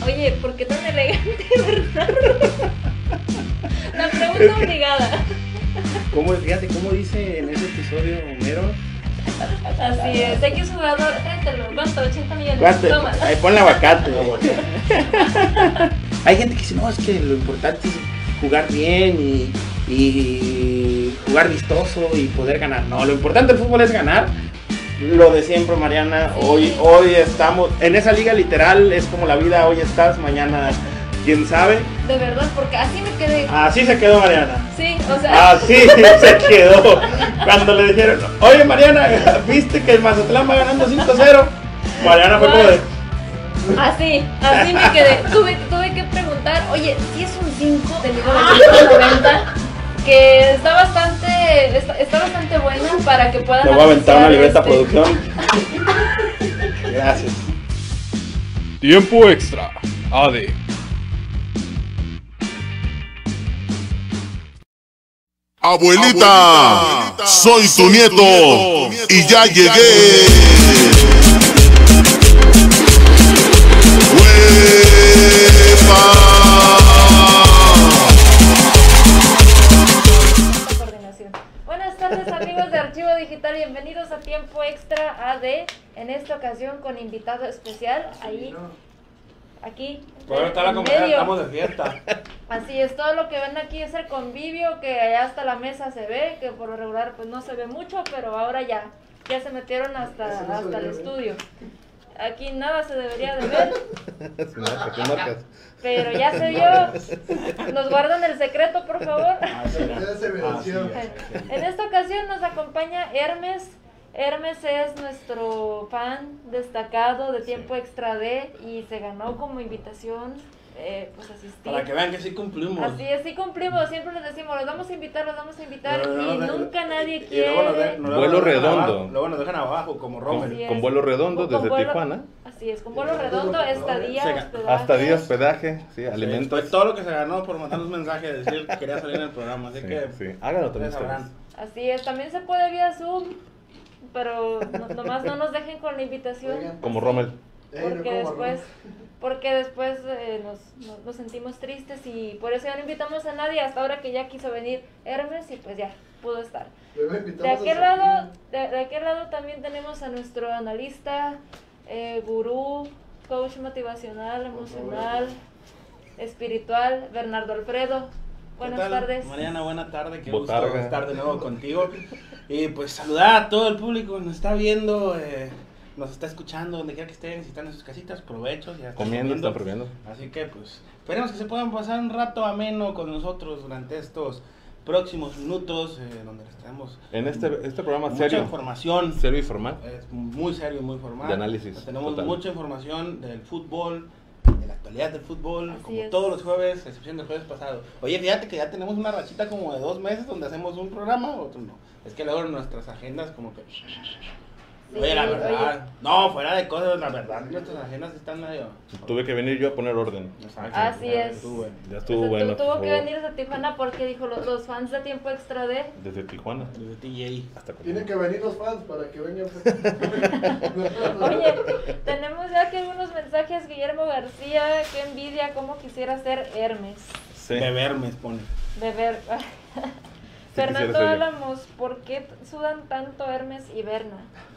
Oye, ¿por qué tan elegante, Bernardo? La pregunta obligada. Fíjate cómo dice en ese episodio Homero. Así es, X jugador, tráetelo, ¿cuánto? 80 millones. ¿Cuánto? Toma. Ahí ponle aguacate. Hay gente que dice, no, es que lo importante es jugar bien y jugar vistoso y poder ganar. No, lo importante del fútbol es ganar. Lo de siempre, Mariana. Sí. Hoy estamos en esa liga literal, es como la vida, hoy estás, mañana quién sabe. De verdad, porque así me quedé. Así se quedó Mariana. Sí, o sea. Así se quedó. Cuando le dijeron, oye Mariana, ¿viste que el Mazatlán va ganando 5-0? Mariana fue como de... Así me quedé. Tuve que preguntar, oye, si es un 5 de 1990, que está bastante bueno para que puedan. Te voy a aventar una libreta producción. Gracias. Tiempo extra. AD. Abuelita, soy tu nieto y ya llegué. Coordinación. Buenas tardes, amigos de Archivo Digital, bienvenidos a Tiempo Extra AD. En esta ocasión con invitado especial aquí. Bueno, está la en comunidad, medio. estamos de fiesta. Así es, todo lo que ven aquí es el convivio, que allá hasta la mesa se ve, que por lo regular pues no se ve mucho, pero ahora ya se metieron hasta el estudio. Aquí nada se debería de ver, pero ya se vio. Nos guardan el secreto, por favor. En esta ocasión nos acompaña Hermes. Hermes es nuestro fan destacado de Tiempo Extra D y se ganó como invitación pues asistir. Para que vean que sí cumplimos. Así es, sí cumplimos, siempre les decimos, los vamos a invitar Pero y luego nunca nadie y quiere. Vuelo redondo. Luego nos dejan abajo como Rommel. Así es. Con vuelo redondo Con desde vuelo- Tijuana. Así es, con vuelo redondo, estadía, hospedaje. Hasta día hospedaje, sí, alimentos. Fue todo lo que se ganó por mandarnos un mensaje de decir que quería salir en el programa. Así Sí, que sí. Háganlo también ustedes sabrán. ustedes. Así es, también se puede vía Zoom, pero nomás no nos dejen con la invitación. Como Rommel. Porque después nos sentimos tristes y por eso ya no invitamos a nadie hasta ahora que ya quiso venir Hermes y pues ya pudo estar. De aquel lado también tenemos a nuestro analista, gurú, coach motivacional, emocional, espiritual, Bernardo Alfredo. Buenas ¿Qué tal, tardes. Mariana, buena tarde, qué Botarga. gusto estar de nuevo contigo. Y pues saludar a todo el público que nos está viendo, nos está escuchando, donde quiera que estén, si están en sus casitas, provechos, ya están Comiendo, están comiendo. Así que pues esperemos que se puedan pasar un rato ameno con nosotros durante estos próximos minutos, donde les traemos En este programa mucha serio, información. serio y formal. Es muy serio y muy formal. De análisis Tenemos total. mucha información del fútbol, de la actualidad del fútbol, Así como es. todos los jueves, a excepción del jueves pasado. Oye, fíjate que ya tenemos una rachita como de 2 meses donde hacemos un programa, otro no. Es que luego nuestras agendas como que... Oye, la verdad, no, fuera de cosas, la verdad, nuestras agendas están medio... Tuve que venir yo a poner orden. Exacto, Así ya es. estuvo bueno. Ya estuvo Pues, bueno. tuvo por que favor. venir a Tijuana porque dijo los fans de Tiempo Extra D. Desde Tijuana Desde TJ. hasta Tienen que venir los fans para que vengan. Oye, tenemos ya aquí algunos mensajes. Guillermo García, qué envidia, cómo quisiera ser Hermes. Sí. Beber me pone. Beber. Sí, Fernando quisiera ser yo. Álamos, ¿por qué sudan tanto Hermes y Berna?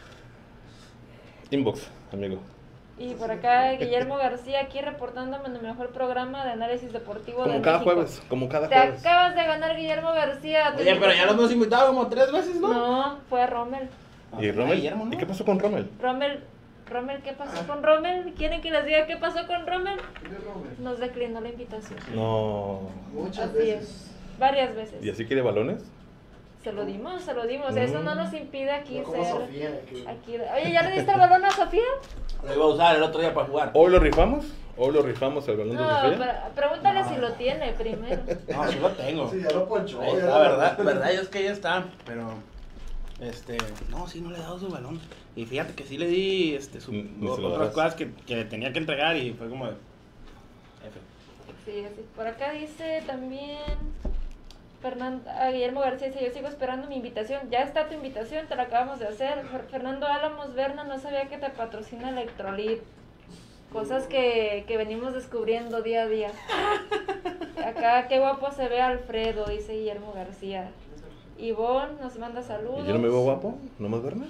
Inbox, amigo. Y por acá Guillermo García aquí reportándome en el mejor programa de análisis deportivo Como de cada México. jueves, como cada Te jueves. acabas de ganar, Guillermo García. Oye, pero ya los hemos invitado como 3 veces, ¿no? No, fue a Rommel. ¿Y Ah, Rommel? Guillermo, ¿no? ¿Y qué pasó con Rommel? Rommel, ¿qué pasó con Rommel? ¿Quieren que les diga qué pasó con Rommel? Nos declinó la invitación. No. Muchas Así veces. es, varias veces. ¿Y así quiere balones? Se lo dimos. Eso no nos impide aquí No como ser. Sofía, que- Aquí. Oye, ¿ya le diste el balón a Sofía? Lo iba a usar el otro día para jugar. ¿Hoy lo rifamos? ¿Hoy lo rifamos el balón de No, Sofía? pregúntale si lo tiene primero. No, sí lo tengo. Sí, ya lo ponchó. Ahí ya está, lo- verdad es que ya está, pero no, sí no le he dado su balón. Y fíjate que sí le di Ni se lo otras darás. cosas que le tenía que entregar y fue como de F. Sí, así. Por acá dice también Guillermo García dice, yo sigo esperando mi invitación. Ya está tu invitación, te la acabamos de hacer. Fernando Álamos Berna, no sabía que te patrocina Electrolit. Cosas que venimos descubriendo día a día. Acá, qué guapo se ve Alfredo, dice Guillermo García. Ivonne nos manda saludos. ¿Y yo no me veo guapo? ¿No más verme?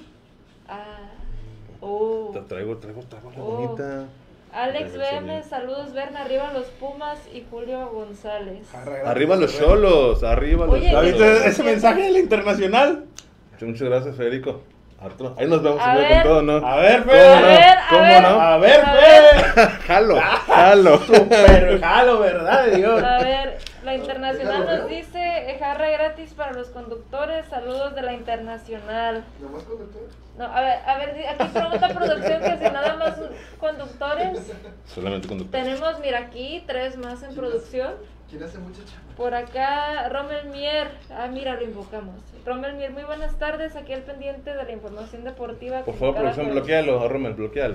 Traigo la bonita. Alex BM, saludos, Berna, arriba los Pumas y Julio González. Arriba los Cholos, arriba los Cholos. ¿Viste ese mensaje de la Internacional? Muchas gracias, Federico. Arturo, ahí nos vemos con todo, ¿no? A ver, Fer. ¿Cómo no? A ver, Fer. Jalo. Super jalo, ¿verdad, Dios? A ver, la Internacional nos dice, jarra gratis para los conductores, saludos de la Internacional. ¿No más conductores? No, a ver, aquí pregunta producción que si nada más conductores. Solamente conductores. Tenemos, mira, aquí 3 más en producción. ¿Quién hace mucha chamba? Por acá, Rommel Mier. Mira, lo invocamos. Rommel Mier, muy buenas tardes. Aquí al pendiente de la información deportiva. Por favor, producción, bloquealo, Rommel, bloquealo.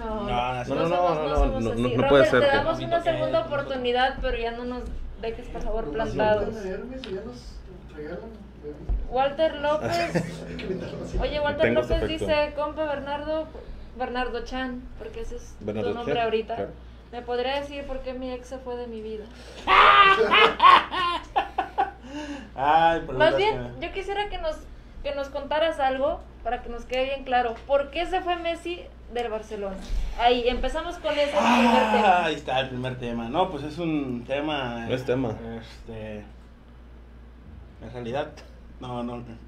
No puede ser. Te damos una segunda oportunidad, pero ya no nos dejes, por favor, plantados. Walter López. Oye, Walter López dice, compa Bernardo Chan, porque ese es tu nombre ahorita. Claro. ¿Me podría decir por qué mi ex se fue de mi vida? Más bien, yo quisiera que nos contaras algo para que nos quede bien claro. ¿Por qué se fue Messi del Barcelona? Ahí, empezamos con ese primer tema. Ahí está el primer tema. No, pues es un tema... No es tema. En realidad, no.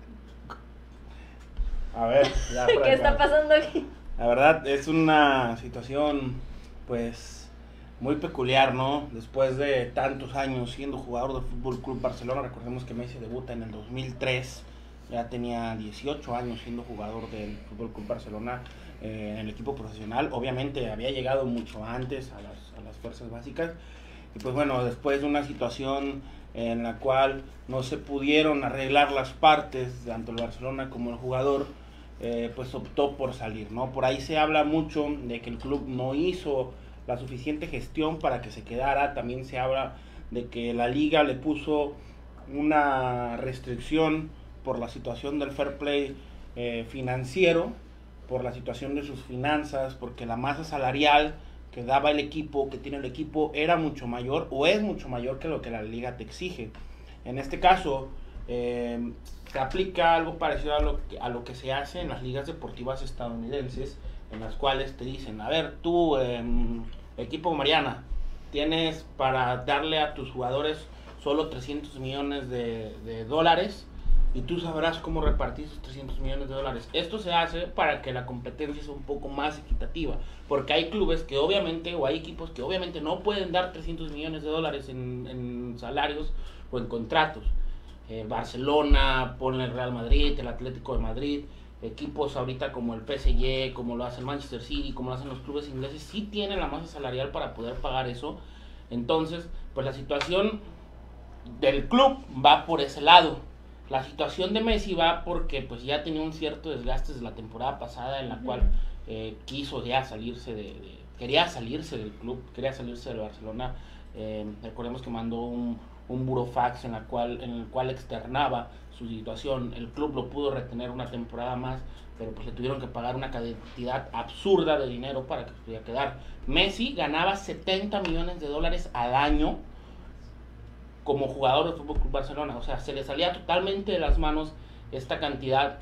A ver, ya. ¿Qué está pasando aquí? La verdad, es una situación, pues... muy peculiar, ¿no? Después de tantos años siendo jugador del Fútbol Club Barcelona, recordemos que Messi debuta en el 2003, ya tenía 18 años siendo jugador del Fútbol Club Barcelona en el equipo profesional. Obviamente había llegado mucho antes a las fuerzas básicas y pues bueno, después de una situación en la cual no se pudieron arreglar las partes, tanto el Barcelona como el jugador, pues optó por salir, ¿no? Por ahí se habla mucho de que el club no hizo la suficiente gestión para que se quedara. También se habla de que la liga le puso una restricción por la situación del fair play financiero, por la situación de sus finanzas, porque la masa salarial que daba el equipo, que tiene el equipo, era mucho mayor o es mucho mayor que lo que la liga te exige. En este caso se aplica algo parecido a lo que se hace en las ligas deportivas estadounidenses, en las cuales te dicen, a ver, tú, equipo Mariana, tienes para darle a tus jugadores solo 300 millones de dólares y tú sabrás cómo repartir esos 300 millones de dólares. Esto se hace para que la competencia sea un poco más equitativa, porque hay clubes que obviamente, o hay equipos que obviamente no pueden dar 300 millones de dólares en salarios o en contratos. Barcelona, ponle el Real Madrid, el Atlético de Madrid, equipos ahorita como el PSG, como lo hace el Manchester City, como lo hacen los clubes ingleses, sí tienen la masa salarial para poder pagar eso. Entonces, pues la situación del club va por ese lado. La situación de Messi va porque pues ya tenía un cierto desgaste desde la temporada pasada, en la cual quiso ya quería salirse del club, quería salirse del Barcelona. Recordemos que mandó un burofax en el cual externaba su situación. El club lo pudo retener una temporada más, pero pues le tuvieron que pagar una cantidad absurda de dinero para que pudiera quedar. Messi ganaba 70 millones de dólares al año como jugador del Fútbol Club Barcelona. O sea, se le salía totalmente de las manos esta cantidad,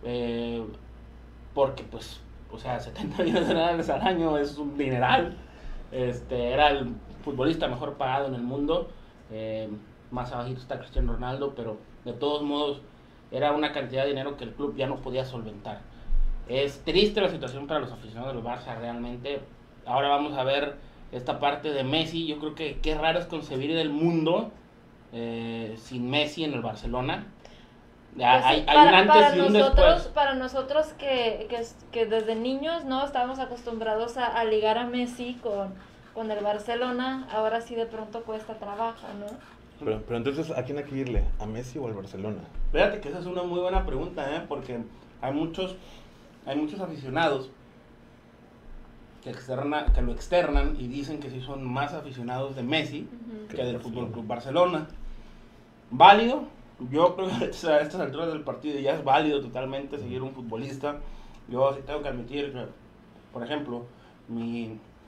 porque pues, o sea, 70 millones de dólares al año es un dineral. Era el futbolista mejor pagado en el mundo. Más abajito está Cristiano Ronaldo, pero de todos modos era una cantidad de dinero que el club ya no podía solventar. Es triste la situación para los aficionados del Barça realmente. Ahora vamos a ver esta parte de Messi. Yo creo que qué raro es concebir el mundo sin Messi en el Barcelona. Hay un antes y un después. Para nosotros que desde niños no estábamos acostumbrados a ligar a Messi con el Barcelona, ahora sí de pronto cuesta trabajo, ¿no? Pero entonces, ¿a quién hay que irle? ¿A Messi o al Barcelona? Fíjate que esa es una muy buena pregunta, porque hay muchos aficionados que lo externan y dicen que sí son más aficionados de Messi que del Fútbol Club Barcelona. Válido, yo creo que a estas alturas del partido ya es válido totalmente seguir un futbolista. Yo sí tengo que admitir que, por ejemplo, mi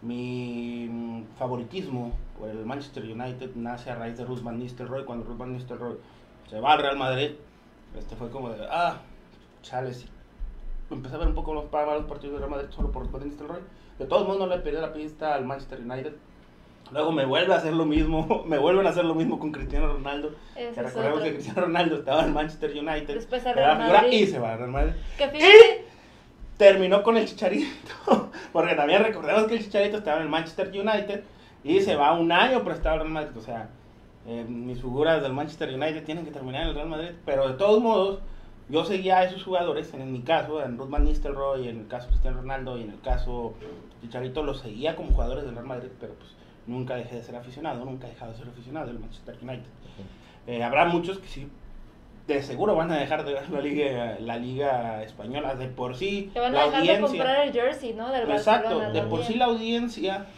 mi favoritismo por el Manchester United nace a raíz de Ruud van Nistelrooy. Cuando Ruud van Nistelrooy se va al Real Madrid, fue como de, chale, sí. Empecé a ver un poco los partidos del Real Madrid solo por Ruud van Nistelrooy. De todos modos no le perdí la pista al Manchester United. Luego me vuelven a hacer lo mismo con Cristiano Ronaldo. Recordemos que Cristiano Ronaldo estaba en Manchester United. Después al Real Madrid. Y se va al Real Madrid. Y terminó con el Chicharito. Porque también recordemos que el Chicharito estaba en el Manchester United y se va un año prestado al Real Madrid. O sea, mis figuras del Manchester United tienen que terminar en el Real Madrid. Pero de todos modos, yo seguía a esos jugadores. En mi caso, en Ruud van Nistelrooy, en el caso Cristiano Ronaldo y en el caso Chicharito, los seguía como jugadores del Real Madrid. Pero pues nunca dejé de ser aficionado, nunca he dejado de ser aficionado del Manchester United. Habrá muchos que sí, de seguro van a dejar de ver la liga española. De por sí, que van a dejar de comprar el jersey, ¿no? Del exacto, Barcelona, de por sí la audiencia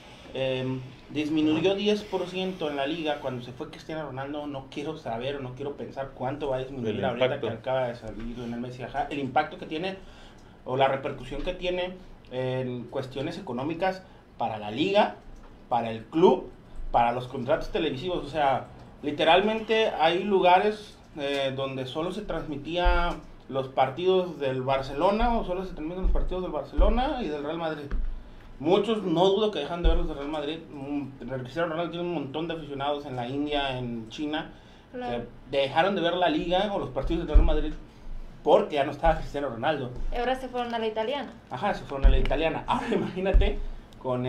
disminuyó 10% en la liga. Cuando se fue Cristiano Ronaldo, no quiero saber o no quiero pensar cuánto va a disminuir ahorita que acaba de salir Lionel Messi. El impacto que tiene o la repercusión que tiene en cuestiones económicas para la liga, para el club, para los contratos televisivos. O sea, literalmente hay lugares donde solo se transmitía los partidos del Barcelona o solo se transmiten los partidos del Barcelona y del Real Madrid. Muchos no dudo que dejan de ver los del Real Madrid. Cristiano Ronaldo tiene un montón de aficionados en la India, en China, claro, que dejaron de ver la liga o los partidos del Real Madrid porque ya no estaba Cristiano Ronaldo. Y ahora se fueron a la italiana. Ajá, se fueron a la italiana. Ahora imagínate con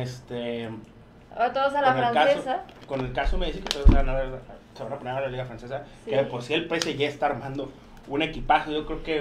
ahora todos a la francesa. Con el caso Messi, que todos se van a poner a la liga francesa, sí, que por si el PSG está armando un equipazo. Yo creo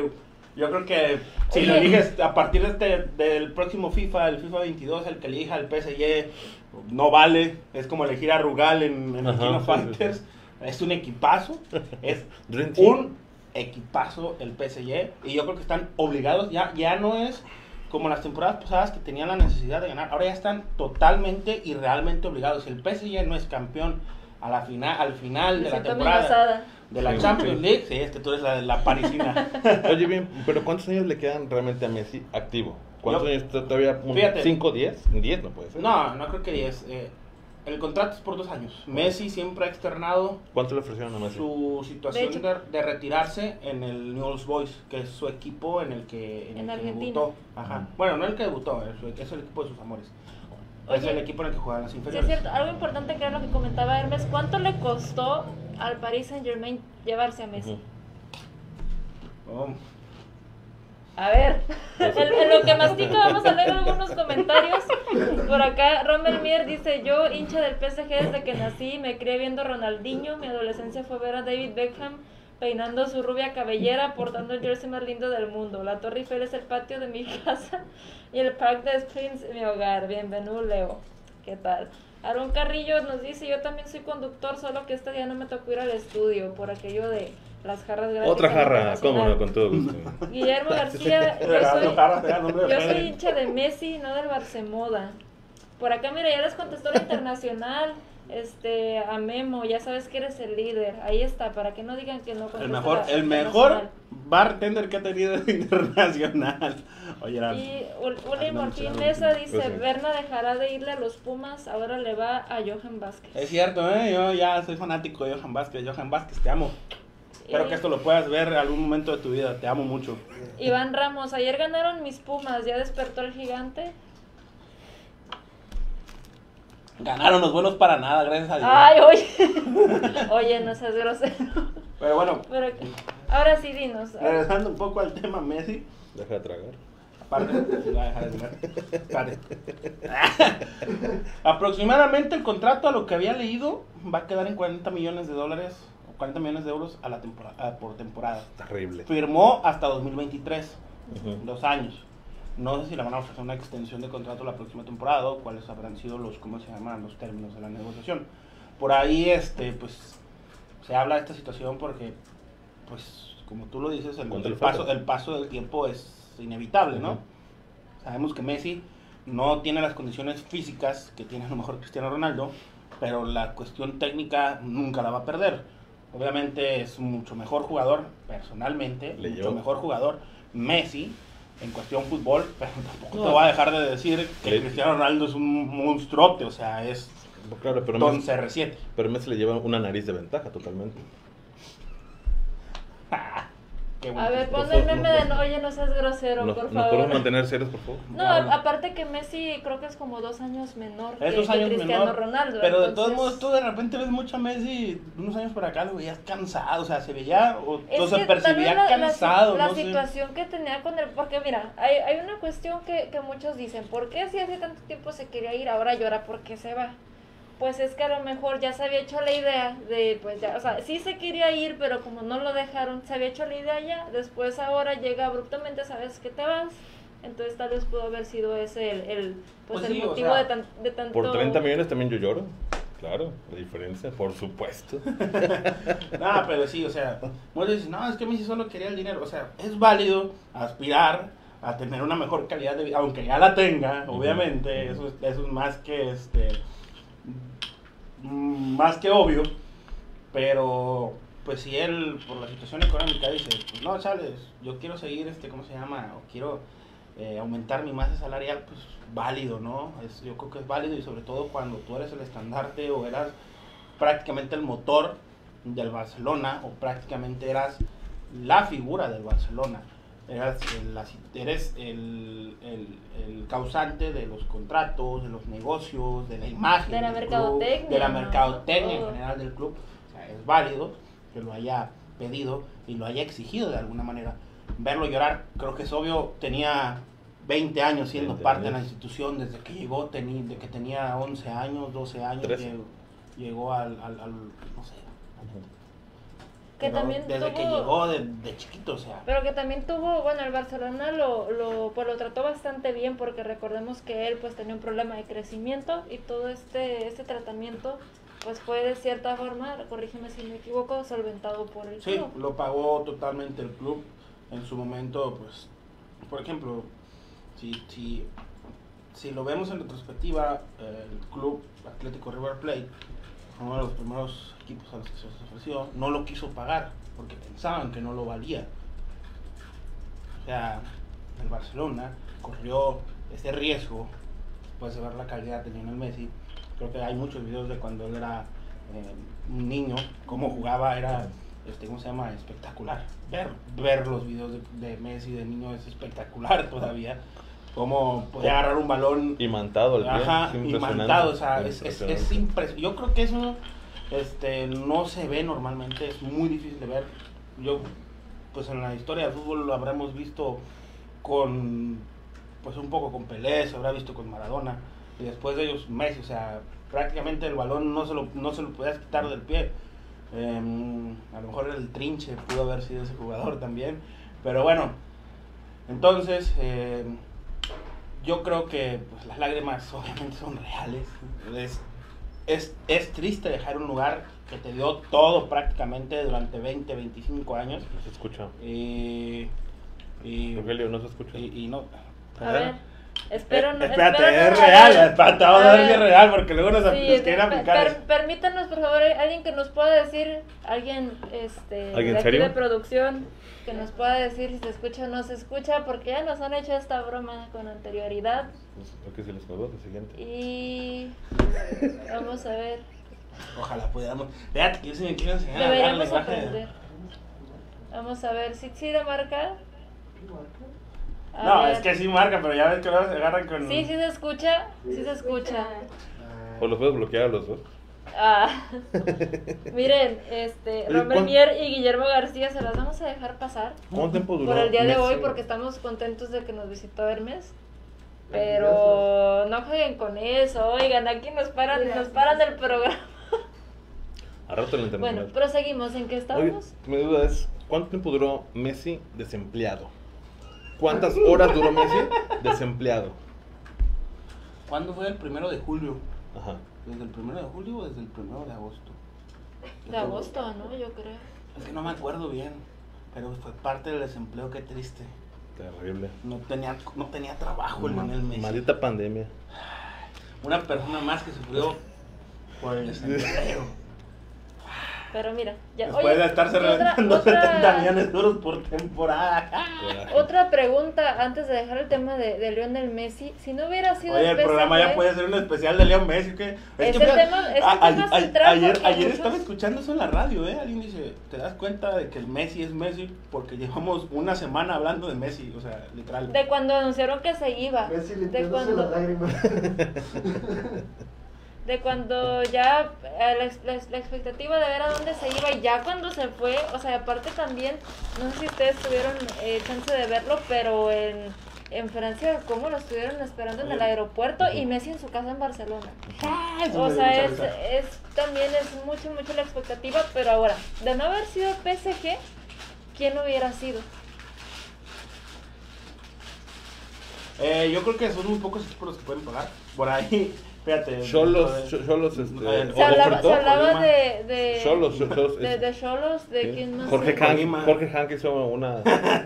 que si lo eliges a partir del próximo FIFA, el FIFA 22, el que elija el PSG no vale. Es como elegir a Rugal en el King of Fighters. Es un equipazo. Es un equipazo el PSG. Y yo creo que están obligados. Ya no es como las temporadas pasadas que tenían la necesidad de ganar. Ahora ya están totalmente y realmente obligados. Si el PSG no es campeón al final de la temporada de la Champions League, sí, tú eres la parisina. Oye, bien, pero ¿cuántos años le quedan realmente a Messi activo? ¿Cuántos años todavía? ¿5, 10? 10 no puede ser. No creo que 10. El contrato es por 2 años. Messi siempre ha externado ¿cuánto le ofrecieron a Messi? Su situación de retirarse en el Newell's Boys, que es su equipo en el que debutó. Ajá. Bueno, no el que debutó, es el equipo de sus amores. Es el equipo en el que juegan las inferiores. Sí, es cierto. Algo importante que era lo que comentaba Hermes. ¿Cuánto le costó al Paris Saint-Germain llevarse a Messi? A ver, en lo que mastica vamos a leer algunos comentarios. Por acá, Romer Mier dice: yo, hincha del PSG desde que nací, me crié viendo a Ronaldinho. Mi adolescencia fue ver a David Beckham peinando su rubia cabellera, portando el jersey más lindo del mundo. La Torre Eiffel es el patio de mi casa y el Parc des Princes mi hogar. Bienvenido, Leo. ¿Qué tal? Aaron Carrillo nos dice: yo también soy conductor, solo que este día no me tocó ir al estudio por aquello de las jarras grandes. Otra jarra, cómo no, con todo gusto. Guillermo García: yo soy hincha de Messi, no del Barcemoda. Por acá, mira, ya les contestó la internacional. A Memo, ya sabes que eres el líder. Ahí está, para que no digan que no contesta. El mejor bartender que ha tenido internacional. Oye, y Uli Martín Mesa dice: Berna dejará de irle a los Pumas, ahora le va a Johan Vázquez. Es cierto, yo ya soy fanático de Johan Vázquez. Johan Vázquez, te amo. Espero que esto lo puedas ver en algún momento de tu vida. Te amo mucho. Iván Ramos: ayer ganaron mis Pumas, ¿ya despertó el gigante? Ganaron los buenos para nada, gracias a Dios. Ay, oye, no seas grosero. Pero bueno. Ahora sí, dinos. Regresando un poco al tema Messi. Deja de tragar. Aparte, va a dejar de tragar. Aproximadamente el contrato, a lo que había leído, va a quedar en $40 millones o 40 millones de euros a la por temporada. Terrible. Firmó hasta 2023, 2 años. No sé si le van a ofrecer una extensión de contrato la próxima temporada o cuáles habrán sido los términos de la negociación. Por ahí, pues, se habla de esta situación porque, pues, como tú lo dices, el paso del tiempo es inevitable, ¿no? Sabemos que Messi no tiene las condiciones físicas que tiene a lo mejor Cristiano Ronaldo, pero la cuestión técnica nunca la va a perder. Obviamente es mucho mejor jugador, personalmente, mucho mejor jugador Messi. en cuestión fútbol, pero tampoco te voy a dejar de decir que Cristiano Ronaldo es un monstruote, o sea, es claro, pero Don CR7. Pero Messi le lleva una nariz de ventaja totalmente. A ver, ponle el meme de no, oye, no seas grosero, por favor. ¿No podemos mantener serios, por favor? No, aparte que Messi creo que es como 2 años menor que Cristiano Ronaldo. Pero entonces... de todos modos, tú de repente ves mucho a Messi, unos años por acá lo veías cansado, o sea, se veía, o se percibía cansado. La situación que tenía con él, porque mira, hay una cuestión que muchos dicen, ¿por qué si hace tanto tiempo se quería ir, ahora llora porque se va? Pues es que a lo mejor ya se había hecho la idea de, pues ya, o sea, sí se quería ir, pero como no lo dejaron, se había hecho la idea ya, después ahora llega abruptamente, sabes que te vas, entonces tal vez pudo haber sido ese el sí, motivo, o sea, de tanto... Por 30 millones también yo lloro, claro, la diferencia, por supuesto. No, pero sí, o sea, muchos dicen, no, es que Messi solo quería el dinero, o sea, es válido aspirar a tener una mejor calidad de vida, aunque ya la tenga, obviamente, eso es más que más que obvio, pero pues si él por la situación económica dice, pues no, chavales, yo quiero seguir ¿cómo se llama? O quiero aumentar mi masa salarial, pues válido, ¿no? Yo creo que es válido, y sobre todo cuando tú eres el estandarte o eras prácticamente el motor del Barcelona, o prácticamente eras la figura del Barcelona. Eres el causante de los contratos, de los negocios, de la imagen de la mercadotecnia, club, de la mercadotecnia en general del club. O sea, es válido que lo haya pedido y lo haya exigido de alguna manera. Verlo llorar, creo que es obvio, tenía 20 años siendo parte de la institución desde que llegó, de que tenía 11 años, 12 años, llegó al no sé. Que también desde que llegó de chiquito, o sea. Pero que también tuvo, bueno, el Barcelona lo trató bastante bien, porque recordemos que él pues tenía un problema de crecimiento, y todo este tratamiento pues fue de cierta forma, corrígeme si me equivoco, solventado por el club. Sí, lo pagó totalmente el club en su momento, pues, por ejemplo, si lo vemos en retrospectiva, el club Atlético River Plate, uno de los primeros equipos a los que se les ofreció, no lo quiso pagar porque pensaban que no lo valía. O sea, el Barcelona corrió ese riesgo después de ver la calidad de Lionel Messi. Creo que hay muchos videos de cuando él era un niño, cómo jugaba, era ¿cómo se llama? Espectacular. Ver los videos de Messi de niño es espectacular todavía. Cómo podía agarrar un balón imantado el pie. Ajá, imantado, o sea, es impresionante. Yo creo que eso no se ve normalmente, es muy difícil de ver. Yo, pues en la historia del fútbol lo habremos visto con, pues un poco con Pelé, se habrá visto con Maradona, y después de ellos Messi, o sea, prácticamente el balón no se lo podías quitar del pie. A lo mejor el Trinche pudo haber sido ese jugador también, pero bueno, entonces yo creo que pues, las lágrimas obviamente son reales. Es triste dejar un lugar que te dio todo prácticamente durante 20, 25 años. No se escucha. Rogelio, no se escucha. Y no. A ver, espérate, es real. Espérate, vamos a ver si es real, porque luego nos quieren aplicar. Permítanos, por favor, alguien que nos pueda decir, alguien de aquí de producción, que nos pueda decir si se escucha o no se escucha, porque ya nos han hecho esta broma con anterioridad. Creo que se les pegó el siguiente. Y vamos a ver. Ojalá pudiéramos. Fíjate que yo sí me quiero enseñar. Deberíamos aprender. Vamos a ver si de marca. No, es que sí marca, pero ya ves que luego se agarran con... Sí se escucha, sí se escucha. ¿O los puedes bloquear a los dos? Miren, Romel Mier y Guillermo García se las vamos a dejar pasar. ¿Cuánto tiempo duró por el día de hoy? Porque estamos contentos de que nos visitó Hermes. Pero no jueguen con eso, oigan, aquí nos paran el programa. A rato lo entendemos. Bueno, proseguimos, ¿en qué estamos? Mi duda es, ¿cuánto tiempo duró Messi desempleado? ¿Cuántas horas duró Messi desempleado? ¿Cuándo fue el 1 de julio? Ajá. ¿Desde el 1 de julio o desde el 1 de agosto? De agosto, ¿no? Yo creo. Es que no me acuerdo bien, pero fue parte del desempleo, qué triste. Terrible. No tenía trabajo el Lionel Messi. Maldita pandemia. Una persona más que sufrió por el desempleo. Pero mira, ya. Después de estarse reventando 70 millones de euros por temporada. Otra pregunta antes de dejar el tema de Lionel Messi. Si no hubiera sido el programa ya puede ser un especial de Leo Messi. ¿Qué? Ayer estaba escuchando eso en la radio, Alguien dice, ¿te das cuenta de que el Messi es Messi? Porque llevamos una semana hablando de Messi, o sea, literal. De cuando anunciaron que se iba. Messi limpiándose las lágrimas. De cuando ya la expectativa de ver a dónde se iba y ya cuando se fue, o sea, aparte también, no sé si ustedes tuvieron chance de verlo, pero en Francia, cómo lo estuvieron esperando en el aeropuerto y Messi en su casa en Barcelona. O sea, también es mucho la expectativa, pero ahora, de no haber sido PSG, ¿quién hubiera sido? Yo creo que son muy pocos equipos los que pueden pagar. Por ahí... Fíjate, Cholos, se hablaba de Cholos, de quién más. Jorge Hank hizo una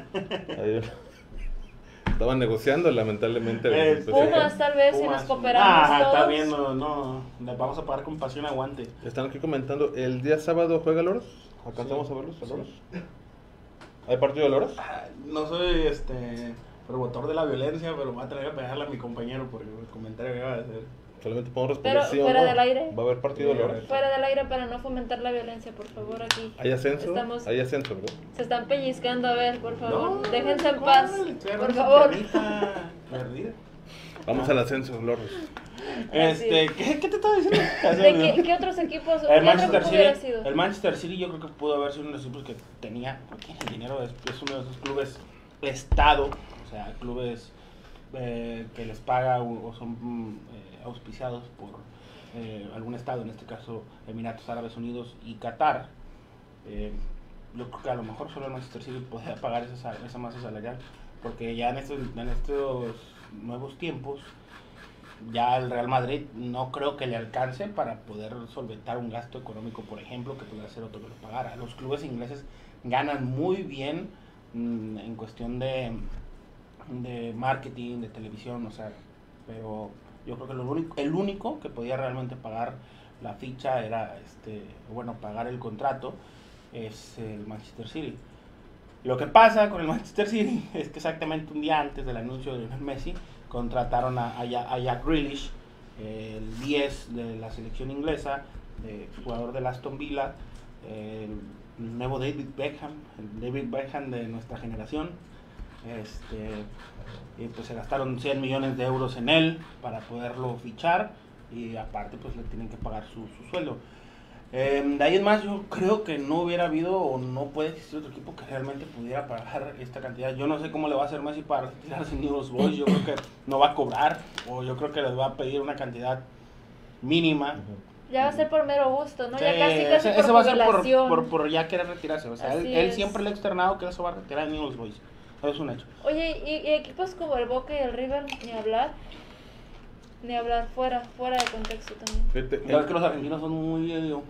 estaban negociando, lamentablemente. Pumas, tal vez, si nos cooperamos todos. Está viendo, no, le vamos a pagar con pasión aguante. Están aquí comentando, ¿el día sábado juega Loros? ¿Alcanzamos a verlos a Loros? ¿Hay partido de Loros? No soy promotor de la violencia, pero voy a tener que pegarle a mi compañero por el comentario que va a hacer. Solamente podemos responder sí o no. Del aire. ¿Va a haber partido de Loros? Fuera del aire para no fomentar la violencia, por favor, aquí. ¿Hay ascenso? Hay ascenso, ¿verdad? Se están pellizcando, a ver, por favor. Déjense en paz, por favor. Vamos al ascenso, Loros. ¿Qué te estaba diciendo? ¿Qué otros equipos? El Manchester City yo creo que pudo haber sido uno de los equipos que tenía, porque tiene dinero, es uno de esos clubes estado, o sea, clubes que les paga o son auspiciados por algún estado, en este caso Emiratos Árabes Unidos y Qatar. Yo creo que a lo mejor solo el Manchester City podría pagar esa masa salarial, porque ya en estos nuevos tiempos ya el Real Madrid no creo que le alcance para poder solventar un gasto económico, por ejemplo, que pudiera ser otro que lo pagara. Los clubes ingleses ganan muy bien en cuestión de marketing, de televisión, o sea, pero yo creo que el único que podía realmente pagar la ficha era pagar el contrato es el Manchester City. Lo que pasa con el Manchester City es que exactamente un día antes del anuncio de Lionel Messi contrataron a Jack Grealish, el 10 de la selección inglesa, jugador del Aston Villa, el nuevo David Beckham, el David Beckham de nuestra generación. Y pues se gastaron 100 millones de euros en él para poderlo fichar, y aparte pues le tienen que pagar su sueldo. De ahí en más, yo creo que no hubiera habido o no puede existir otro equipo que realmente pudiera pagar esta cantidad. Yo no sé cómo le va a hacer Messi para retirarse en Newell's Boys. Yo creo que no va a cobrar, o yo creo que les va a pedir una cantidad mínima. Ya va a ser por mero gusto, ¿no? Sí, Ya casi por eso va a ser jubilación. por ya querer retirarse. O sea, él siempre le ha externado que él se va a retirar en Newell's Boys. Eso es un hecho. Oye, y equipos como el Boca y el River, ni hablar, fuera de contexto también. Es que los argentinos son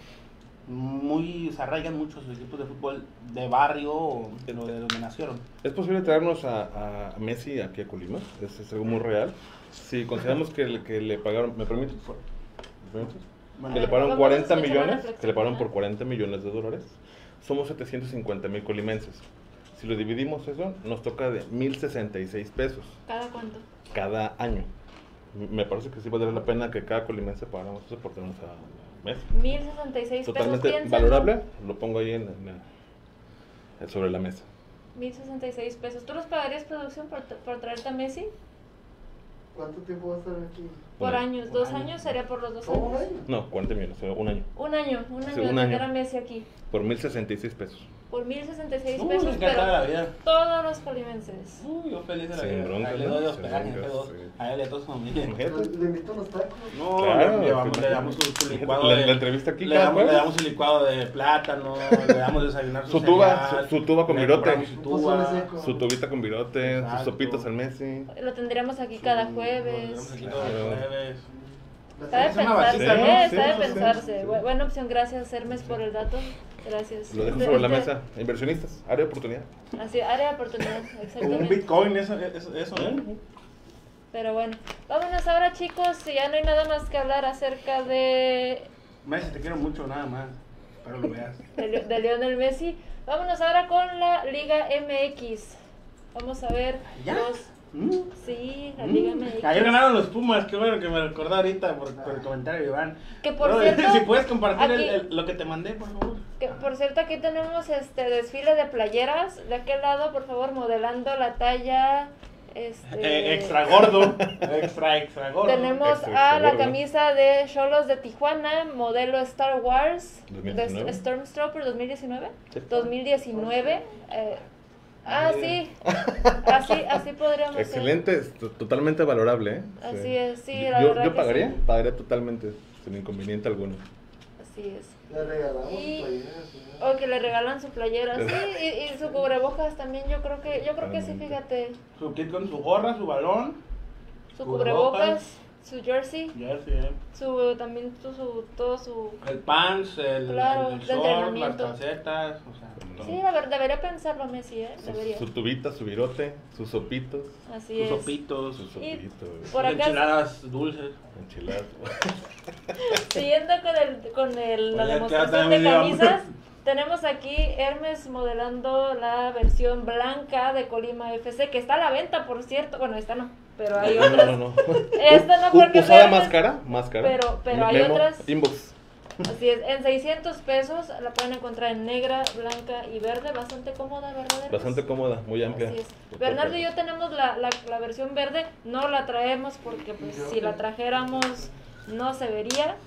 se arraigan mucho sus equipos de fútbol de barrio o de donde nacieron. ¿Es posible traernos a Messi aquí a Colima? Es algo muy real. Si consideramos que le pagaron, ¿me permites? Que le pagaron 40 millones, que le pagaron por 40 millones de dólares, somos 750,000 colimenses. Si lo dividimos eso, nos toca de 1,066 pesos. ¿Cada cuánto? Cada año. Me parece que sí valdría la pena que cada colimense pagáramos eso por tenernos a Messi. 1,066 totalmente pesos. valorable, lo pongo ahí sobre la mesa. 1,066 pesos. ¿Tú los pagarías, producción, por traerte a Messi? ¿Cuánto tiempo va a estar aquí? Por años, 2 años sería por los 2 años. ¿Un año? No, 40 millones, un año. Un año sí, de tener a Messi aquí. Por 1,066 pesos. Por 1,066 pesos, pero la vida. Todos los colimenses. Yo feliz de la vida. Bronca, le doy hospedaje a él y a toda su familia. ¿Le invito unos tacos? No, claro, le damos su licuado la entrevista aquí, le damos el licuado de plátano, le damos desayunar su tuba con virote, su tubita con virote, sus sopitas al Messi. Lo tendríamos aquí cada jueves. Está de pensarse. Buena opción, gracias Hermes por el dato. Gracias. Lo dejo sobre la mesa. Inversionistas, área de oportunidad. Así, área de oportunidad, exactamente. Un Bitcoin, eso. Pero bueno, vámonos ahora, chicos. Ya no hay nada más que hablar acerca de... Messi, te quiero mucho, nada más. Espero lo veas. De Lionel Messi. Vámonos ahora con la Liga MX. Vamos a ver ¿Ya? Sí, la Liga MX. Ayer ganaron los Pumas, qué bueno que me recordé ahorita por el comentario de Iván. Que por No, cierto, si puedes compartir aquí, lo que te mandé, por favor. Que por cierto, aquí tenemos desfile de playeras. De aquel lado, por favor, modelando la talla extra gordo. extra gordo. Tenemos extra a la gordo. camisa de Xolos de Tijuana, modelo Star Wars, 2019. de Stormtrooper 2019. Sí. 2019. Sí. Así podríamos Excelente, es totalmente valorable, ¿eh? Así Sí. es, sí, la Yo verdad que pagaría, sí. pagaría totalmente, sin inconveniente alguno. Así es. Le regalamos Y- playeras, O que le regalan su playera, sí, y su cubrebocas también, yo creo que sí, fíjate. Su kit con su gorra, su balón. Su Cubrebocas. cubrebocas, su jersey, Jersey, también todo su... el pants, Claro, el de short, las entrenamiento. calcetas, o sea, todo. Sí, la verdad, debería pensarlo Messi, debería. Su tubita, su virote, sus sopitos. Así Sus es. sopitos, Sus Y sopitos. por acá, enchiladas dulces. Enchiladas. siguiendo con la Oye, demostración quédate, de me dio hambre. camisas, tenemos aquí Hermes modelando la versión blanca de Colima FC, que está a la venta, por cierto. Bueno, esta no, pero hay otras. No. Esta no, porque es Usada Hermes. más cara. Pero hay Memo, otras. Inbox. Así es, en 600 pesos la pueden encontrar en negra, blanca y verde, bastante cómoda, ¿verdad? Hermes? Bastante cómoda, muy amplia. Así es. Bernardo y yo tenemos la versión verde, no la traemos porque pues si la trajéramos no se vería.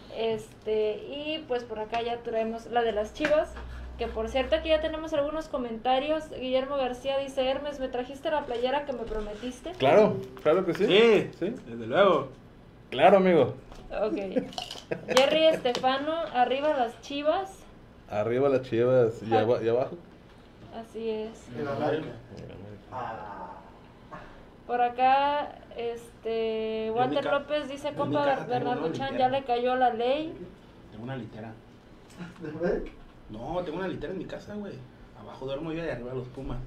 Y pues por acá ya traemos la de las Chivas, que por cierto aquí ya tenemos algunos comentarios. Guillermo García dice: Hermes, ¿me trajiste la playera que me prometiste? Claro que sí. Sí, desde luego. Claro, amigo. Ok. Jerry Estefano, arriba las Chivas. Arriba las Chivas y abajo. Así es. En América. Por acá, Walter mi López dice: en mi compa casa tengo Bernardo una Chan, litera. ya le cayó la ley. Tengo una litera. ¿De América? No, tengo una litera en mi casa, güey. Abajo duermo yo y arriba los Pumas.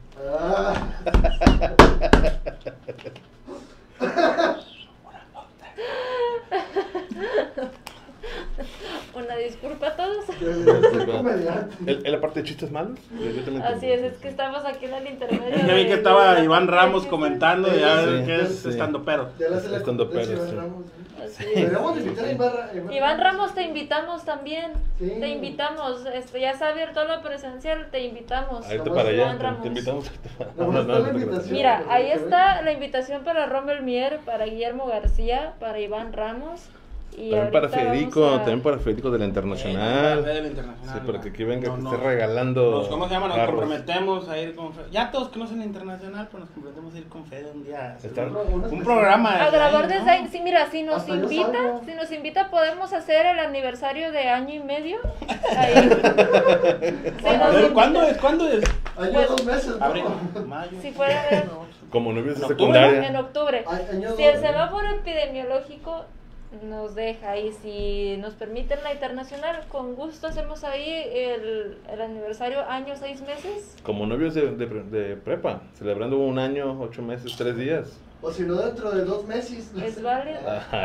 Una disculpa a todos. ¿En la parte de chistes malos? Yo también Así tengo. es que estamos aquí en el intermedio. Ya vi que de estaba la Iván Ramos conferencia. comentando, ya Sí, ves que es sí. estando pero. Ya le hace la Estando competencia pedo, Iván sí. Ramos, ¿eh? Así es. Deberíamos de invitar a Iván Ramos, te invitamos también. Sí. Te invitamos. Ya se ha abierto la presencial, te invitamos. A irte Somos para allá, Iván Ramos. te invitamos. Nomás está la invitación. Mira, ahí está la invitación para Rommel Mier, para Guillermo García, para Iván Ramos. Y También para ahorita Federico, vamos a- también para Federico de la Internacional. Del Internacional. Sí, para que aquí venga, No, que no. esté regalando. ¿Cómo se llama? Nos jarros. comprometemos a ir con Fede. Ya todos conocen el Internacional, pero nos comprometemos a ir con Fede un día. Estar- Un programa. A desde grabar ahí, desde ¿no? ahí. Sí, mira, si nos Hasta yo invita, salgo. podemos hacer el aniversario de año y medio. Ahí. A ver, ¿cuándo es? Año Pues, 2 meses, ¿no? Abril, mayo. Si fuera a ver, Como novios de En octubre, secundaria. en octubre. Año Si el dos, semáforo epidemiológico nos deja y si nos permiten la internacional, con gusto hacemos ahí el aniversario año 6 meses. Como novios de prepa, celebrando un año, 8 meses, 3 días. O si no, dentro de 2 meses. ¿Es válido?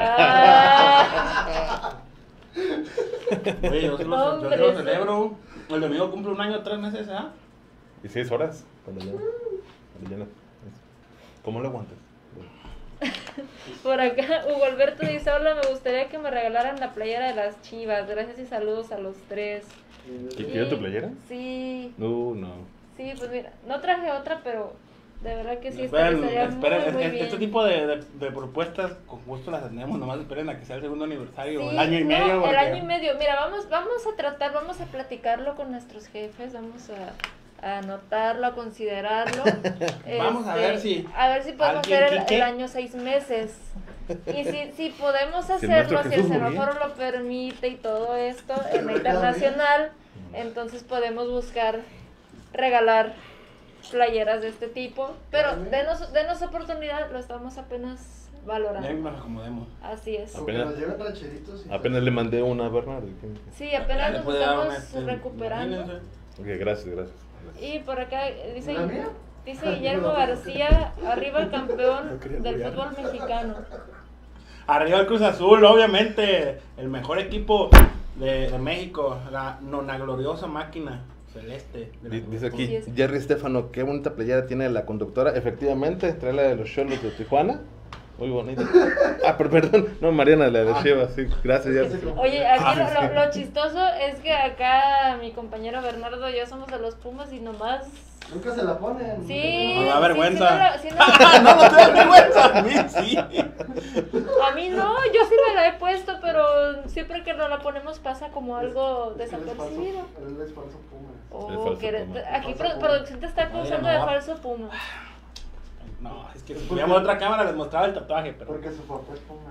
Ajá. Oye, yo sí lo Hombre, sí. celebro. El domingo cumple un año, 3 meses, ¿ah? Y 6 horas. Cuando ya no. ¿Cómo lo aguantas? Por acá, Hugo Alberto dice: hola, me gustaría que me regalaran la playera de las Chivas. Gracias y saludos a los tres. ¿Y quiere tu playera? Sí, No. sí, pues mira, no traje otra, pero de verdad que sí Esperen, estaría esperen, muy bien. este tipo de propuestas con gusto las tenemos, nomás esperen a que sea el segundo aniversario, Sí, el año y no, medio. el porque- año y medio. Mira, vamos a tratar, vamos a platicarlo con nuestros jefes, vamos a anotarlo, a considerarlo. Vamos a ver si a ver si podemos alguien hacer el quiere. año 6 meses. Y si podemos Si el hacerlo, maestro si el Jesús Muriel. semáforo lo permite y todo esto en la internacional, entonces podemos buscar regalar playeras de este tipo. Pero denos oportunidad, lo estamos apenas Ya valorando. nos acomodemos. Así es. Porque nos llevan rancheritos. y Apenas le mandé una a Bernardo. Sí, Ya apenas le nos puede dar estamos una, recuperando. imagínense. Ok, gracias. Y por acá dice ¿La mía? Guillermo García, arriba el campeón del fútbol mexicano. Arriba el Cruz Azul, obviamente, el mejor equipo de México, la nona gloriosa máquina celeste. Dice aquí Jerry Estefano, qué bonita playera tiene la conductora. Efectivamente, trae la de los Cholos de Tijuana. Muy bonita. Pero perdón, no, Mariana, la de Chivas, sí, gracias. Jerry. Oye, aquí lo chistoso es que acá mi compañero Bernardo y yo somos de los Pumas y nomás... Nunca se la ponen. Sí. No da vergüenza. Sí, no te da vergüenza. A mí sí. A mí no, yo sí me la he puesto, pero siempre que no la ponemos pasa como algo desapercibido. Él es falso Puma. Oh, aquí producción te está acusando de falso Puma. No, es que si tuviéramos otra cámara les mostraba el tatuaje, pero... Porque su papá es Puma.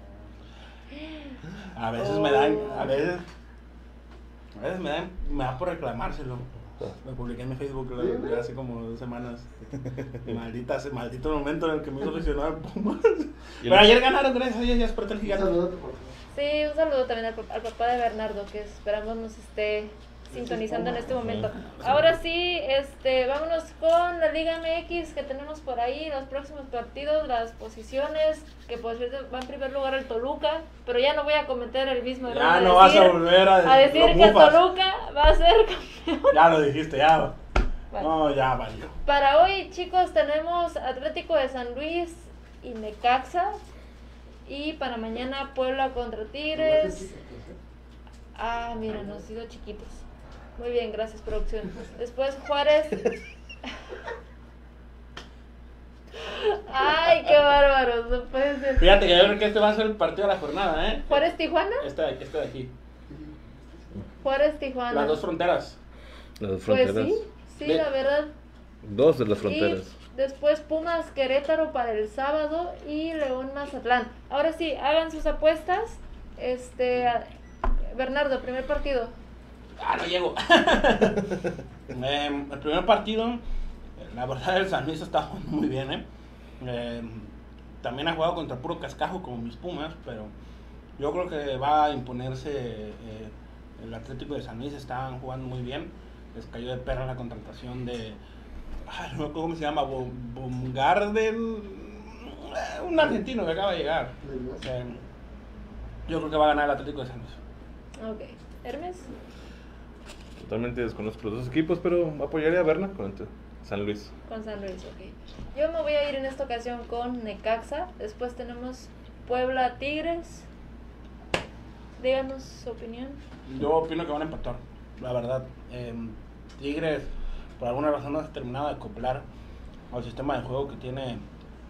A veces me dan, a veces me da por reclamárselo. Lo publiqué en mi Facebook hace como 2 semanas. Maldito momento en el que me hizo aficionado al Pumas. Pero ayer ganaron, gracias a Dios, ya despertó el gigante. Sí, un saludo también al papá de Bernardo, que esperamos nos esté sintonizando en este momento. Ahora sí, vámonos con la Liga MX que tenemos por ahí, los próximos partidos, las posiciones, que por cierto va en primer lugar el Toluca, pero ya no voy a cometer el mismo error. Ya no vas a volver a decir que el Toluca va a ser campeón. Ya lo dijiste, ya. Vale. No, ya valió. Para hoy, chicos, tenemos Atlético de San Luis y Necaxa. Y para mañana Puebla contra Tigres. Ah, mira, nos sido chiquitos. Muy bien, gracias producción. Después Juárez. Ay, qué bárbaros, no puede ser. Fíjate que yo creo que este va a ser el partido de la jornada, ¿eh? ¿Juárez Tijuana? Este de aquí. Juárez Tijuana. Las dos fronteras. Las dos fronteras. Pues sí, la verdad. 2 de las fronteras. Y después Pumas Querétaro para el sábado y León Mazatlán. Ahora sí, hagan sus apuestas. Bernardo, primer partido. No llego. El primer partido, la verdad el San Luis está jugando muy bien, también ha jugado contra puro cascajo como mis Pumas, pero yo creo que va a imponerse el Atlético de San Luis. Están jugando muy bien. Les cayó de perra la contratación de, no me acuerdo cómo se llama, Baumgarten, un argentino que acaba de llegar. Yo creo que va a ganar el Atlético de San Luis. Ok, Hermes. Totalmente desconozco los dos equipos, pero apoyaría a Berna con San Luis. Con San Luis, ok. Yo me voy a ir en esta ocasión con Necaxa. Después tenemos Puebla Tigres. Díganos su opinión. Yo opino que van a empatar, la verdad. Tigres, por alguna razón, no se ha terminado de acoplar al sistema de juego que tiene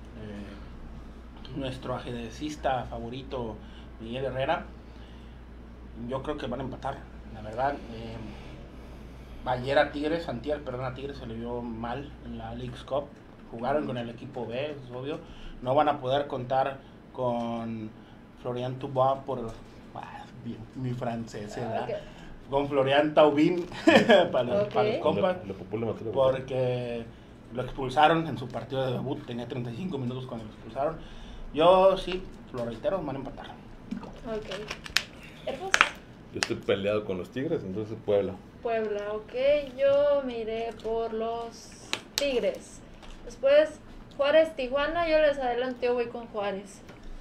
nuestro ajedrecista favorito, Miguel Herrera. Yo creo que van a empatar, la verdad. Ayer a Tigres se le vio mal en la Leagues Cup. Jugaron con el equipo B, es obvio. No van a poder contar con Florian Thauvin por... mi francés, ¿verdad? Okay. Con Florian Thauvin para los compas. Porque lo expulsaron en su partido de debut. Tenía 35 minutos cuando lo expulsaron. Yo sí, lo reitero, van a empatar. Ok. ¿Hermos? Yo estoy peleado con los Tigres, entonces Puebla. Puebla, ok. Yo me iré por los Tigres. Después, Juárez, Tijuana. Yo les adelanto, yo voy con Juárez.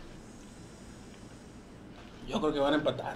Yo creo que van a empatar.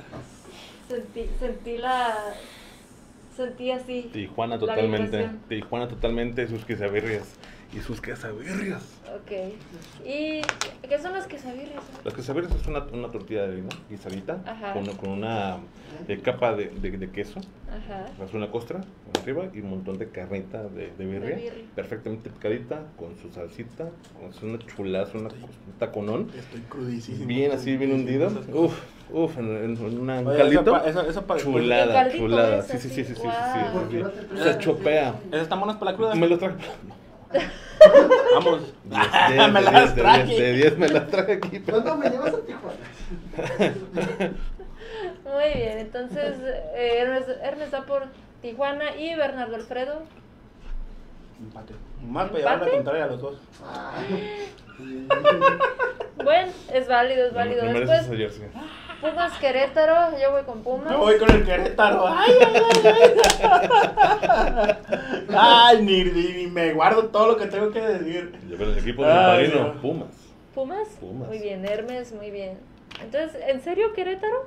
Sentí así. Tijuana totalmente, sus quesabirrias. Y sus quesabirrias. Ok. ¿Y qué son las quesabirrias? Las quesabirrias es una tortilla de harina guisadita con una capa de queso. Ajá. Es una costra arriba y un montón de carnita de birria. Perfectamente picadita, con su salsita. Es una chulaza, un taconón. Estoy crudísimo. Bien así, bien hundido. Uf, en un caldito. Eso para chulada. Sí. Se chopea. ¿Esas están buenas para la cruda? Me lo traje. Vamos. De 10 me las traje aquí. ¿Cuándo me llevas a Tijuana? Muy bien, entonces Ernest va por Tijuana y Bernardo Alfredo. Empate. Más para llevar la contraria a los dos. Bueno, es válido. Después, Pumas Querétaro, yo voy con Pumas. Yo voy con el Querétaro. Ay, ni me guardo todo lo que tengo que decir. Yo veo el equipo de padrino, Pumas. ¿Pumas? Muy bien, Hermes, muy bien. Entonces, ¿en serio Querétaro?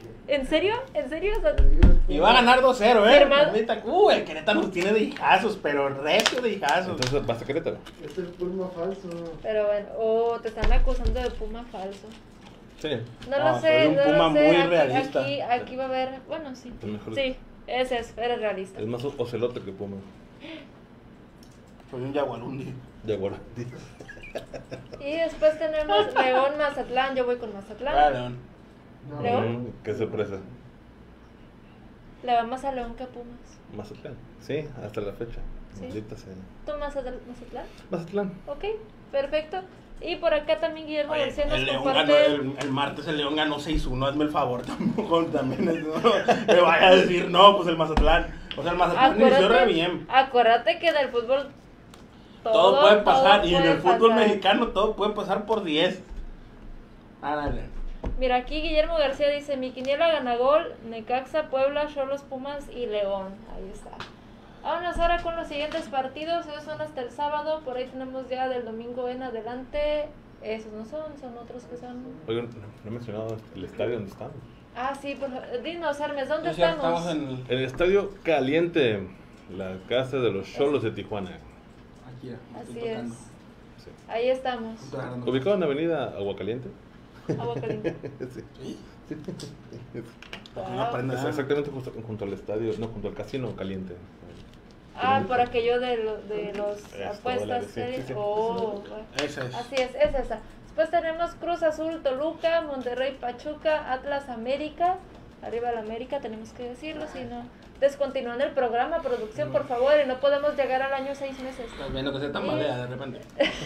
¿En serio? ¿En serio? O sea, Y va a ganar 2-0, Firmado. El Querétaro nos tiene de hijazos, pero recio de hijazos. Entonces vas a Querétaro. Este es Puma falso. pero bueno, te están acusando de Puma falso. Sí. No No, lo sé, soy un no Puma lo sé. muy Aquí, realista. aquí va a haber, bueno, sí. Es mejor. Sí, ese es, eres realista. Es más ocelote que Puma. Soy un Yaguarundi. Jaguar. Y después tenemos León, Mazatlán. Yo voy con Mazatlán. Claro. No. ¿León? Qué sorpresa. Le va más a León que a Pumas. Mazatlán. Sí, hasta la fecha. Sí. Maldita sea. ¿Tú Mazatlán? Mazatlán. Ok, perfecto. Y por acá también Guillermo Oye, García nos el León comparte... ganó, el martes el León ganó 6-1, hazme el favor, tampoco también no, me vaya a decir, no, pues el Mazatlán. O sea, el Mazatlán inició re bien. Acuérdate que del fútbol Todo puede pasar, y en puede el fútbol pasar. mexicano todo puede pasar por 10. Ándale. Mira, aquí Guillermo García dice, mi quiniela gana gol, Necaxa, Puebla, Xolos, Pumas y León. Ahí está. Vámonos ahora con los siguientes partidos. Esos son hasta el sábado. Por ahí tenemos ya del domingo en adelante. Esos no son otros que son... Oigan, no he mencionado el estadio donde estamos. Ah, sí, por favor. Dinos, Hermes, ¿dónde Sí, ya estamos? en El estadio caliente, la casa de los Xolos de Tijuana. aquí, Así estoy es. tocando. Sí. Ahí estamos. Estoy agarrando. Ubicado en la avenida Aguacaliente. Agua caliente. Sí. ¿Sí? Wow. No aprendes, Es exactamente junto al estadio, no, junto al casino caliente. Ah, por aquello de los Esto, apuestas. sí, sí, sí. Oh, bueno. Esa es. Así es esa. Después tenemos Cruz Azul, Toluca, Monterrey, Pachuca, Atlas, América. Arriba la América, tenemos que decirlo, si no descontinúan el programa, producción, por favor, y no podemos llegar al año 6 meses. Estás viendo que se tambalea de repente.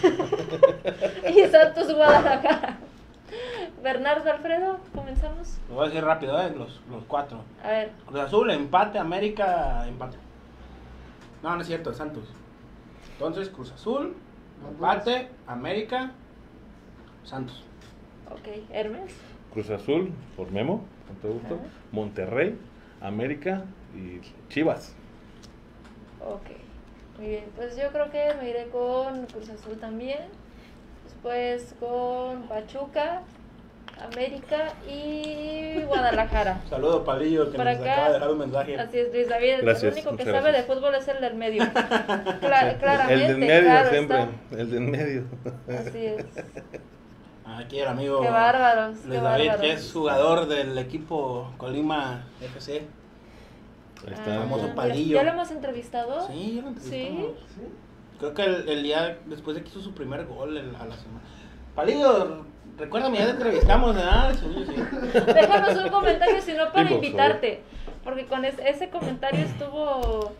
Y Santos, Guadalajara. Bernardo, Alfredo, comenzamos. Lo voy a decir rápido, los 4. A ver, Cruz Azul, empate, América, empate. No, no es cierto, Santos. Entonces, Cruz Azul, empate, América, Santos. ok, Hermes. Cruz Azul, por Memo, con todo gusto. Ajá. Monterrey, América y Chivas. Ok, muy bien, pues yo creo que me iré con Cruz Azul también. Después con Pachuca, América y Guadalajara. Saludo Palillo que Por nos acá. acaba de dejar un mensaje. Así es, Luis David, Gracias, el único que muchas sabe gracias. de fútbol es el del medio. Claramente, El del medio claro siempre, está. el del medio. Así es. Aquí el amigo Qué bárbaros, qué Luis David, bárbaros. que es jugador del equipo Colima FC. Ahí Ah, está. famoso ya- Palillo. ¿Ya lo hemos entrevistado? Sí, yo lo entrevistamos. Sí. Creo que el día después de que hizo su primer gol a la semana. Palillo, recuérdame, ya te entrevistamos, ¿verdad? Sí, sí. Déjanos un comentario, si no, para Sí, por invitarte. Porque con ese comentario estuvo...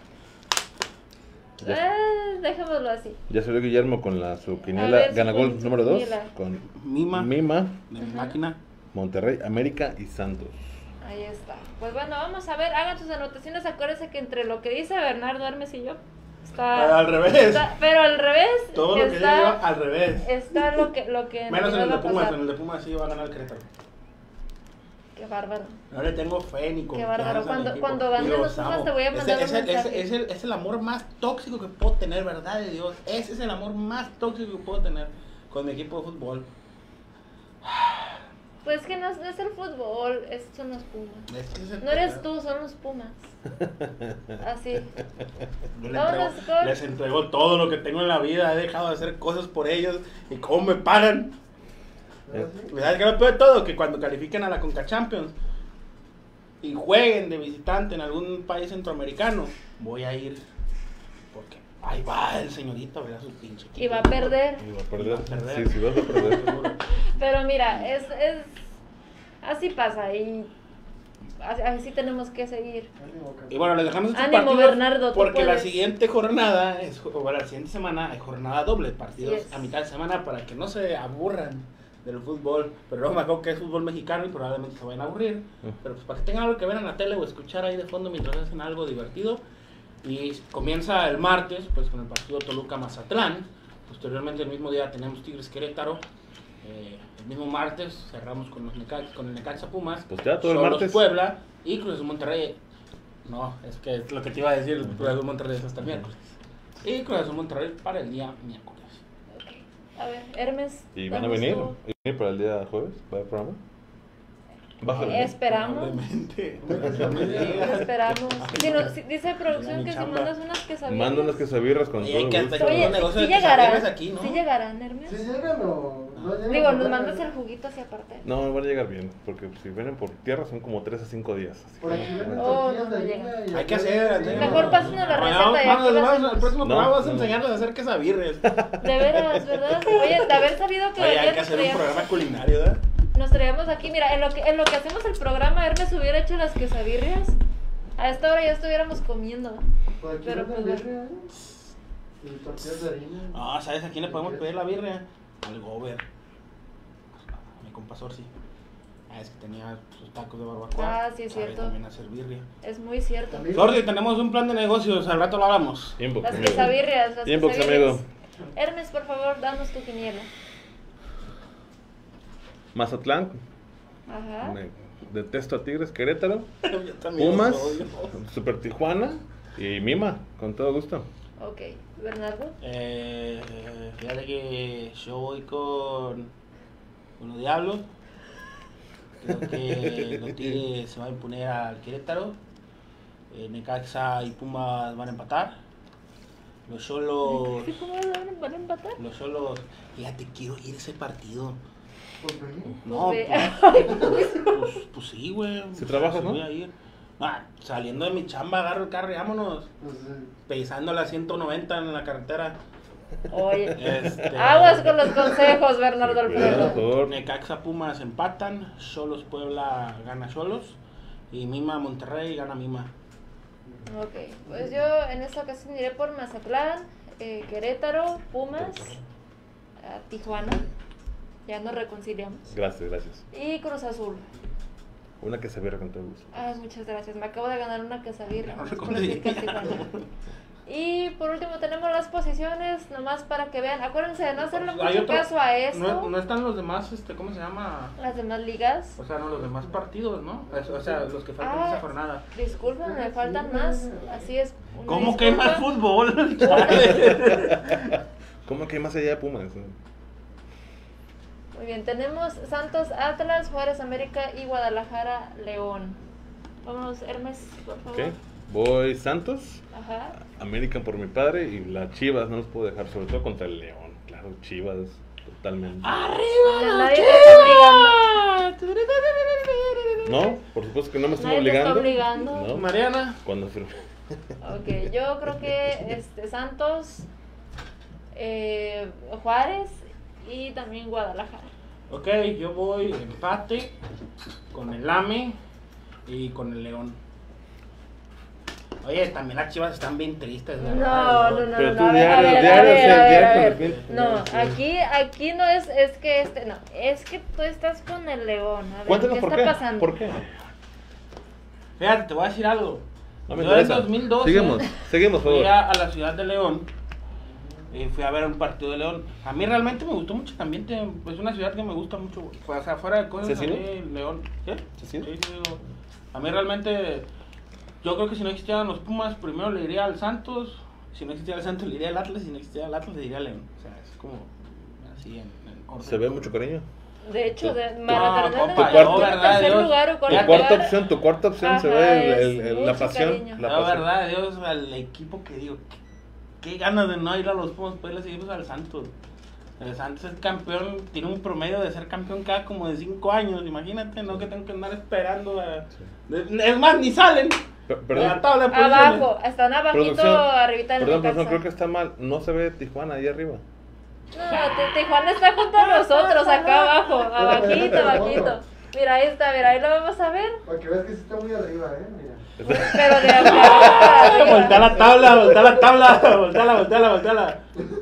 dejémoslo así. Ya salió Guillermo con su A quiniela ver, gana su gol número 2 quiniela. con Mima, de Ajá. máquina. Monterrey, América y Santos. Ahí está. Pues bueno, vamos a ver, hagan sus anotaciones. Acuérdense que entre lo que dice Bernardo Hermes y yo, está... Al revés. pero al revés, Todo lo que digo yo, al revés. está lo que Menos en el de va a Pumas, pasar. en el de Pumas sí va a ganar el Querétaro. Qué bárbaro. No le tengo fe ni confianza. bárbaro. en Cuando- el equipo. cuando ganen Y los los Pumas amo. te voy a mandar un mensaje. Es el amor más tóxico que puedo tener, verdad de Dios. Ese es el amor más tóxico que puedo tener con mi equipo de fútbol. Pues que no es el fútbol, son los Pumas. Ese es el No eres problema. tú, son los Pumas. Así. Yo Vámonos con- les entrego todo lo que tengo en la vida. He dejado de hacer cosas por ellos. ¿Y cómo me pagan? ¿Sabes qué es lo peor de todo? Que cuando califiquen a la Conca Champions y jueguen de visitante en algún país centroamericano, voy a ir. Porque ahí va el señorito, ¿verdad? Su pinche equipo. Y va a perder. Y va a perder. Va a perder. Sí, sí, vas a perder. Pero mira, es así pasa y así tenemos que seguir. Y bueno, les dejamos estos Ánimo, partidos Bernardo, tú porque la puedes. siguiente jornada, la siguiente semana hay jornada doble, partidos Así es. a mitad de semana para que no se aburran del fútbol. Pero luego me acuerdo que es fútbol mexicano y probablemente se vayan a aburrir. Pero pues para que tengan algo que ver en la tele o escuchar ahí de fondo mientras hacen algo divertido. Y comienza el martes pues con el partido Toluca-Mazatlán. Posteriormente el mismo día tenemos Tigres-Querétaro. El mismo martes cerramos con el Necaxa Pumas, Pues ya todo el Xolos martes. Puebla y Cruz Azul Monterrey. No, es que es lo que te iba a decir, el Cruz Azul Monterrey es hasta el miércoles. Y Cruz Azul Monterrey para el día miércoles. Ok. A ver, Hermes. ¿Y van a danos venir? tu- ¿Y venir para el día jueves? ¿Para el programa? Esperamos. Esperamos. Dice producción que si mandas unas quesabirras. Manda unas quesabirras con todo gusto. Oye, ¿sí llegarán? Aquí, ¿no? ¿Sí llegarán, Hermes? ¿Sí llegan o no llegan? Digo, nos mandas el juguito hacia aparte. No, van a llegar bien, porque si vienen por tierra son como 3 a 5 días. Por aquí vienen Oh, tortillas no de llega. harina y Hay que aquí- hacer. Mejor pásenos la receta y aquí la hacemos. El próximo No, programa vas a no. enseñarles a hacer quesabirres. De veras, ¿verdad? Oye, de haber sabido que Oye, hay ayer que nos hacer un traíamos- programa culinario, ¿verdad? Nos traíamos aquí, mira, en lo que hacemos el programa, Hermes hubiera hecho las quesabirrias. A esta hora ya estuviéramos comiendo. Por aquí Pero, venden pues, birria, y tortillas de harina. No, ¿sabes a quién le podemos pedir la birria? Al Gober. A mi compa Sorsi. Es que tenía sus tacos de barbacoa. Ah, sí, es Sabe cierto. también hacer birria. Es muy cierto. También. Sorsi, tenemos un plan de negocios, al rato lo hablamos. Inbox, Las amigo. quesabirrias, las Inbox, quesabirrias. amigo. Hermes, por favor, danos tu quiniela. Mazatlán, Ajá. me detesto a Tigres, Querétaro, Yo también Pumas, los odio. Super Tijuana y Mima, con todo gusto. Ok. Bernardo. Fíjate que yo voy con los Diablos. Creo que los Tigres se van a imponer al Querétaro. Necaxa y Pumas van a empatar. Los Cholos. ¿Sí, cómo van a empatar? Los Cholos. Fíjate, quiero ir a ese partido. ¿Por qué? No, Pues, pues sí, güey. ¿Sí trabajas, no? Voy a ir. Saliendo de mi chamba, agarro el carro y vámonos. Pues, Pesando a 190 en la carretera. Oye. Este, Aguas con los consejos, Bernardo Por Alfredo. favor. Necaxa Pumas empatan. Cholos Puebla gana Cholos. Y Mima Monterrey gana Mima. Ok, pues yo en esta ocasión iré por Mazatlán, Querétaro, Pumas, Tijuana. Ya nos reconciliamos. Gracias, gracias. Y Cruz Azul. Una quesabirra con todo gusto. Ay, muchas gracias. Me acabo de ganar una quesabirra. No Por decir que Tijuana. Y por último tenemos las posiciones, nomás para que vean. Acuérdense de no hacerle Hay mucho otro- caso a esto. No están los demás, ¿cómo se llama? Las demás ligas. O sea, no, los demás partidos, ¿no? O sea, los que faltan de esa jornada. Disculpen, me faltan más. Así es. una ¿Cómo que hay más disculpa. fútbol? ¿Cómo que hay más allá de Pumas? Muy bien, tenemos Santos, Atlas, Juárez, América y Guadalajara, León. Vámonos, Hermes, por favor. Ok. Voy Santos, Ajá. América por mi padre y las Chivas, no los puedo dejar, sobre todo contra el León. Claro, Chivas, totalmente. Nadie te está obligando. No, por supuesto que no me estoy Nadie te está obligando. obligando. No, Mariana. cuando firme. Ok, yo creo que Santos, Juárez y también Guadalajara. Ok, yo voy empate con el AME y con el León. Oye, también las Chivas están bien tristes, No, ¿verdad? no, no, Pero no, tú a ver, diario, a ver, diario, a ver, o sea, a ver, diario a con ver. el pin- No, sí. aquí no es que no, es que tú estás con el León. A ver, Cuéntanos ¿qué por está qué. pasando? ¿Por qué? Fíjate, te voy a decir algo. No me Yo en interesa. 2012 Seguimos, por fui favor. a la ciudad de León y fui a ver un partido de León. A mí realmente me gustó mucho el ambiente, es una ciudad que me gusta mucho, güey. O sea, fuera de cosas, ¿Sí, a sí, mí León. ¿Qué? ¿Sí, sí? Sí, digo, a mí realmente, yo creo que si no existieran los Pumas, primero le iría al Santos. Si no existiera el Santos, le iría al Atlas. Si no existiera el Atlas, le iría al León. O sea, es como así en orden. Se ve mucho cariño. De hecho, No, Maratón compa, de no, verdad, tercer Dios. lugar o Tu cuarto cuarta lugar. opción, se Ajá, ve es la mucho pasión. cariño. La La pasión. verdad, Dios, al equipo que digo, qué ganas de no ir a los Pumas, pues le seguimos al Santos. El Santos es campeón, tiene un promedio de ser campeón cada como de 5 años, imagínate, no que tengo que andar esperando es más, ni salen de Perdón, la tabla de posiciones. Abajo, están abajito, producción, arribita del perdón, Necaxa. creo que está mal. No se ve Tijuana ahí arriba. No, Tijuana está junto a nosotros, acá abajo, abajito. Mira, ahí lo vamos a ver. Para que veas que sí está muy arriba, mira. Pero de abajo para arriba. Voltea la tabla, volteala.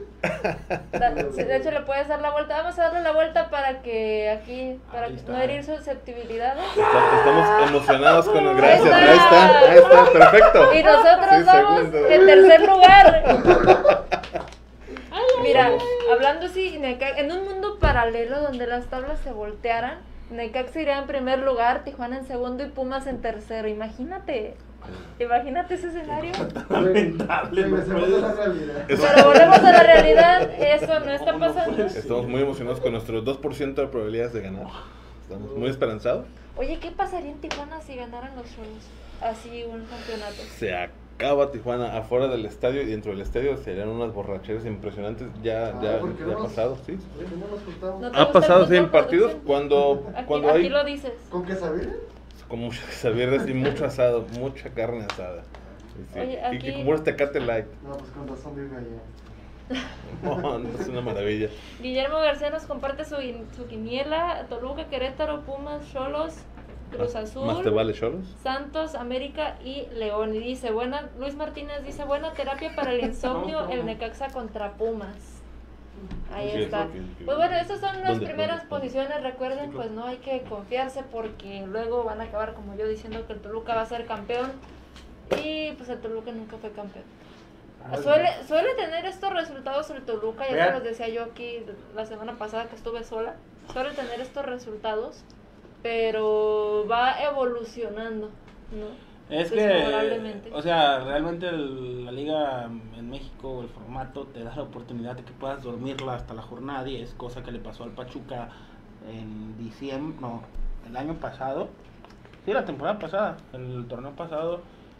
De hecho, le puedes dar la vuelta. Vamos a darle la vuelta para que aquí, para Ahí está. no herir susceptibilidades. Estamos emocionados con el gracias. está. Ahí está, perfecto. Y nosotros Sí, vamos segundo. en tercer lugar. Mira, hablando así, en un mundo paralelo donde las tablas se voltearan, Necaxa iría en primer lugar, Tijuana en segundo y Pumas en tercero. Imagínate ese escenario. Lamentable, no Regresemos puede a la ser. realidad. Pero volvemos a la realidad, eso no está pasando. Estamos muy emocionados con nuestro 2% de probabilidades de ganar. Estamos muy esperanzados. Oye, ¿qué pasaría en Tijuana si ganaran los Xolos? Así un campeonato. Se acaba Tijuana afuera del estadio y dentro del estadio serían unas borracheras impresionantes. Ya ha pasado, sí. No nos juntamos. ¿No te Ha gusta pasado el sí en fútbol, partidos producción? cuando Aquí hay lo dices. ¿Con qué sabía? con muchas quesabirras y mucho asado, mucha carne asada. Sí. Oye, Y aquí- como un Tecate Light. No, pues con razón vive allá. No, es una maravilla. Guillermo García nos comparte su quiniela: Toluca, Querétaro, Pumas, Xolos, Cruz Azul, ¿Más te vale, Cholos? Santos, América y León. Y dice, Luis Martínez dice, buena terapia para el insomnio, el Necaxa contra Pumas. Ahí Sí, está. sí, sí. Pues bueno, estas son las ¿Dónde? primeras ¿Dónde? posiciones. Recuerden, pues no hay que confiarse porque luego van a acabar como yo diciendo que el Toluca va a ser campeón. Y pues el Toluca nunca fue campeón. Suele tener estos resultados el Toluca, ya Vean. se los decía yo aquí la semana pasada que estuve sola. Suele tener estos resultados, pero va evolucionando, ¿no? Es Desfavorablemente. que, o sea, realmente la liga en México, el formato te da la oportunidad de que puedas dormirla hasta la jornada 10, cosa que le pasó al Pachuca en diciembre, no, el año pasado, sí, la temporada pasada, el torneo pasado,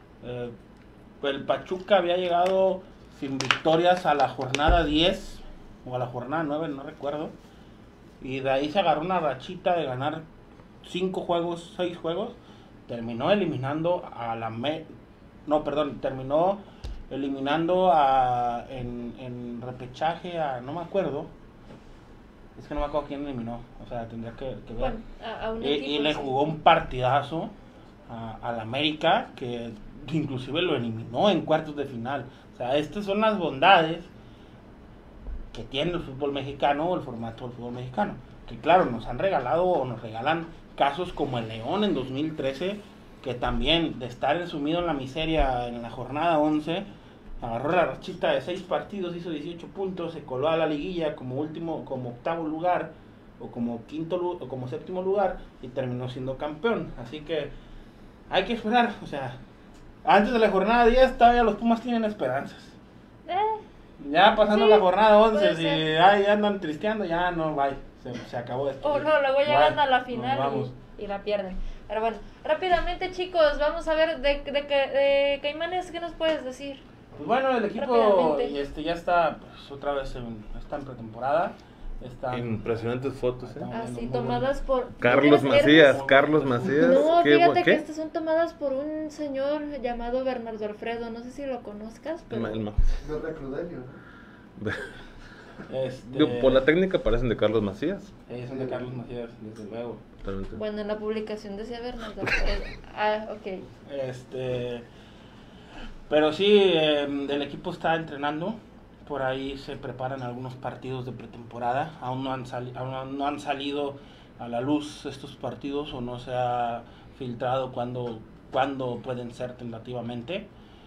el Pachuca había llegado sin victorias a la jornada 10 o a la jornada 9, no recuerdo, y de ahí se agarró una rachita de ganar 6 juegos. Terminó eliminando a terminó eliminando en repechaje no me acuerdo. Es que no me acuerdo quién eliminó. O sea, tendría que ver. Bueno, a un Y equipo, le sí. jugó un partidazo al América, que inclusive lo eliminó en cuartos de final. O sea, estas son las bondades que tiene el fútbol mexicano o el formato del fútbol mexicano. Que claro, nos han regalado o nos regalan casos como el León en 2013, que también de estar sumido en la miseria en la jornada 11, agarró la rachita de 6 partidos, hizo 18 puntos, se coló a la liguilla como octavo lugar, o como séptimo lugar, y terminó siendo campeón. Así que hay que esperar, o sea, antes de la jornada 10 todavía los Pumas tienen esperanzas. Ya pasando Sí, la jornada 11, puede si ser. ahí andan tristeando, ya no, bye, se acabó esto. Oh, no, luego llegan a la final nos vamos. y la pierden. Pero bueno, rápidamente chicos, vamos a ver de Caimanes, ¿qué nos puedes decir? Pues bueno, el equipo Rápidamente. ya está pues, otra vez está en pretemporada. Está, Impresionantes fotos, ¿eh? Estamos Así, viendo muy tomadas por... Carlos ¿Eres Macías, Hermes? Carlos Macías. No, ¿Qué, fíjate que qué? estas son tomadas por un señor llamado Bernardo Alfredo, no sé si lo conozcas, pero... Verde Crudelio, ¿no? este, Por la técnica parecen de Carlos Macías. son de Carlos Macías, desde luego. Totalmente. Bueno, en la publicación decía Bernardo Alfredo. Ah, ok. Pero sí, el equipo está entrenando. Por ahí se preparan algunos partidos de pretemporada. Aún no han salido a la luz estos partidos, o no se ha filtrado cuándo pueden ser tentativamente.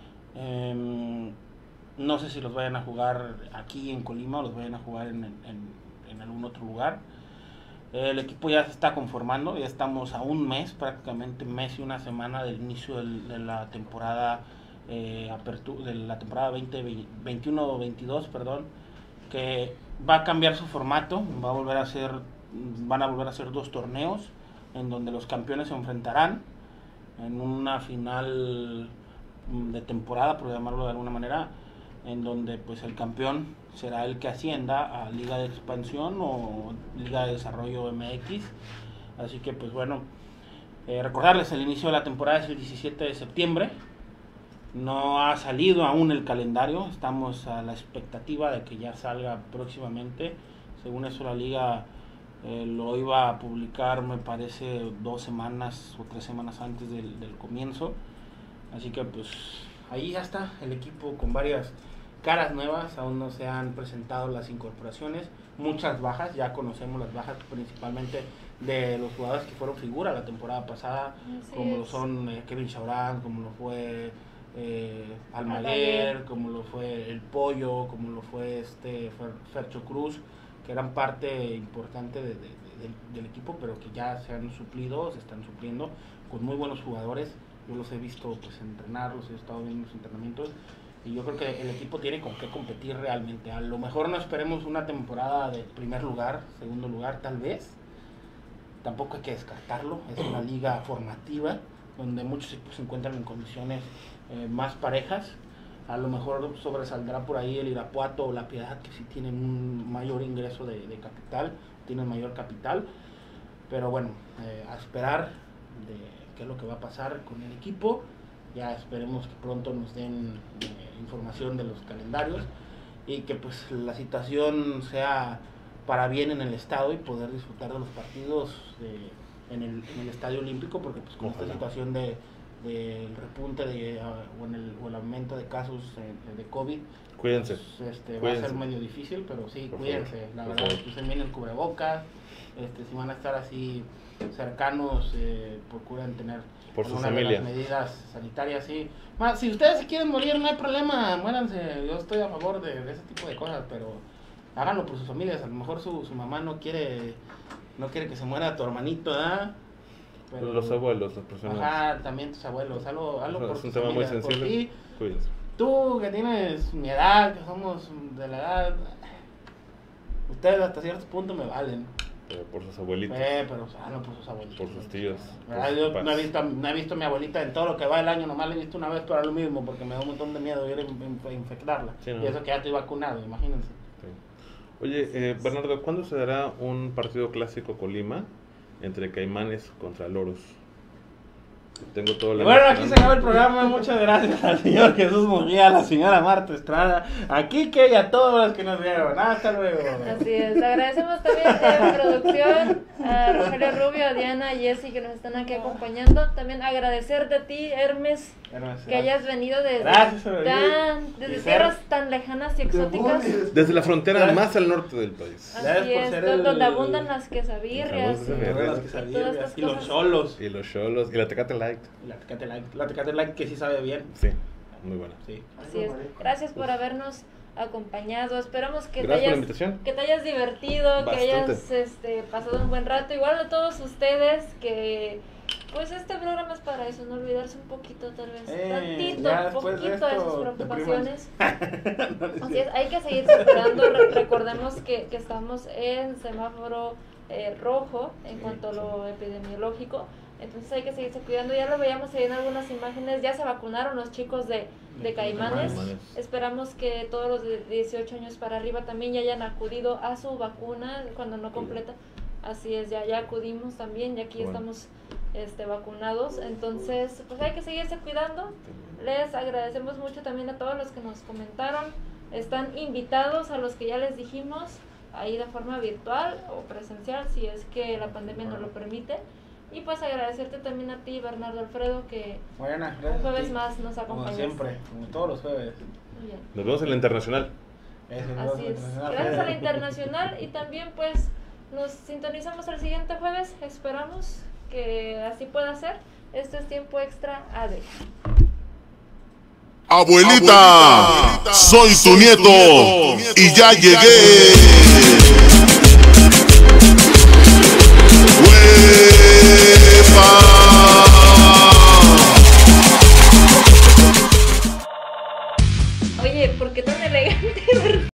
No sé si los vayan a jugar aquí en Colima o los vayan a jugar en algún otro lugar. El equipo ya se está conformando, ya estamos a prácticamente un mes y una semana del inicio de la temporada de la temporada 2021-22, que va a cambiar su formato, van a volver a hacer 2 torneos en donde los campeones se enfrentarán en una final de temporada, por llamarlo de alguna manera, en donde pues el campeón será el que ascienda a Liga de Expansión o Liga de Desarrollo MX. Así que pues bueno, recordarles, el inicio de la temporada es el 17 de septiembre. No ha salido aún el calendario, estamos a la expectativa de que ya salga próximamente. Según eso la liga lo iba a publicar, me parece, 2 semanas o 3 semanas antes del comienzo. Así que pues ahí ya está el equipo con varias caras nuevas. Aún no se han presentado las incorporaciones, muchas bajas, ya conocemos las bajas principalmente de los jugadores que fueron figura la temporada pasada, como lo son Kevin Chaurán, como lo fue Almaguer, como lo fue El Pollo, como lo fue Fercho Cruz, que eran parte importante del equipo, pero que ya se están supliendo con muy buenos jugadores. Yo los he visto pues entrenar, los he estado viendo en los entrenamientos, y yo creo que el equipo tiene con qué competir realmente. A lo mejor no esperemos una temporada de primer lugar, segundo lugar, tal vez, tampoco hay que descartarlo, es una liga formativa donde muchos equipos se encuentran en condiciones más parejas. A lo mejor sobresaldrá por ahí el Irapuato o la Piedad, que sí tienen un mayor ingreso de capital, tienen mayor capital, pero bueno, a esperar de qué es lo que va a pasar con el equipo. Ya esperemos que pronto nos den información de los calendarios y que pues la situación sea para bien en el estado y poder disfrutar de los partidos en el Estadio Olímpico, porque pues con esta situación del repunte o el aumento de casos de COVID, cuídense. Pues, cuídense. Va a ser medio difícil, pero sí, por cuídense, favor. La verdad, usen bien el cubrebocas, si van a estar así cercanos, procuren tener por su familia las medidas sanitarias, sí. Más, si ustedes se quieren morir, no hay problema, muéranse, yo estoy a favor de ese tipo de cosas, pero háganlo por sus familias. A lo mejor su mamá no quiere que se muera tu hermanito, ¿verdad? Pero los abuelos, las personas. Ajá, también tus abuelos, hazlo por es tu un tema familia, muy sensible. por ti. Cuídense. Tú que tienes mi edad, que somos de la edad, ustedes hasta cierto punto me valen. Pero por sus abuelitos. Pero hazlo por sus abuelitos. Por sus tíos. Yo no he visto a mi abuelita en todo lo que va el año, nomás la he visto una vez para lo mismo, porque me da un montón de miedo ir a infectarla. Sí, ¿no? Y eso que ya estoy vacunado, imagínense. Sí. Oye, Bernardo, ¿cuándo se dará un partido clásico Colima entre Caimanes contra Loros? Tengo todo la bueno, aquí se acaba el programa. Muchas gracias al señor Jesús Murguía, a la señora Marta Estrada, a Kike y a todos los que nos vieron. Hasta luego. Así es, agradecemos también a producción, a Rogelio Rubio, a Diana y Jessy que nos están aquí acompañando. También agradecerte a ti, Hermes, que hayas venido desde tierras tan lejanas y exóticas. Desde la frontera más al norte del país. Así es, donde abundan las quesabirrias. Y los cholos. Y los cholos. Y la Tecate Light. La Tecate Light que sí sabe bien. Sí, muy buena. Sí. Así es. Gracias por habernos acompañado. Esperamos que te hayas divertido, bastante. Que hayas pasado un buen rato. Igual a todos ustedes que pues este programa es para eso, no olvidarse un poquito tal vez, poquito de sus preocupaciones. Así es, hay que seguirse cuidando. Recordemos que estamos en semáforo rojo en cuanto a lo epidemiológico. Entonces hay que seguirse cuidando. Ya lo veíamos ahí en algunas imágenes. Ya se vacunaron los chicos de Caimanes. Esperamos que todos los de 18 años para arriba también ya hayan acudido a su vacuna cuando no completa. Así es, ya acudimos también. Y aquí estamos vacunados. Entonces pues hay que seguirse cuidando. Les agradecemos mucho también a todos los que nos comentaron. Están invitados a los que ya les dijimos ahí de forma virtual o presencial si es que la pandemia nos lo permite. Y pues agradecerte también a ti, Bernardo Alfredo, que un jueves más nos acompañas. Como siempre, como todos los jueves. Muy bien. Nos vemos en la Internacional. Así es. Gracias a la Internacional y también pues nos sintonizamos el siguiente jueves. Esperamos que así pueda ser. Esto es Tiempo Extra AD. Abuelita, soy tu nieto y ya llegué.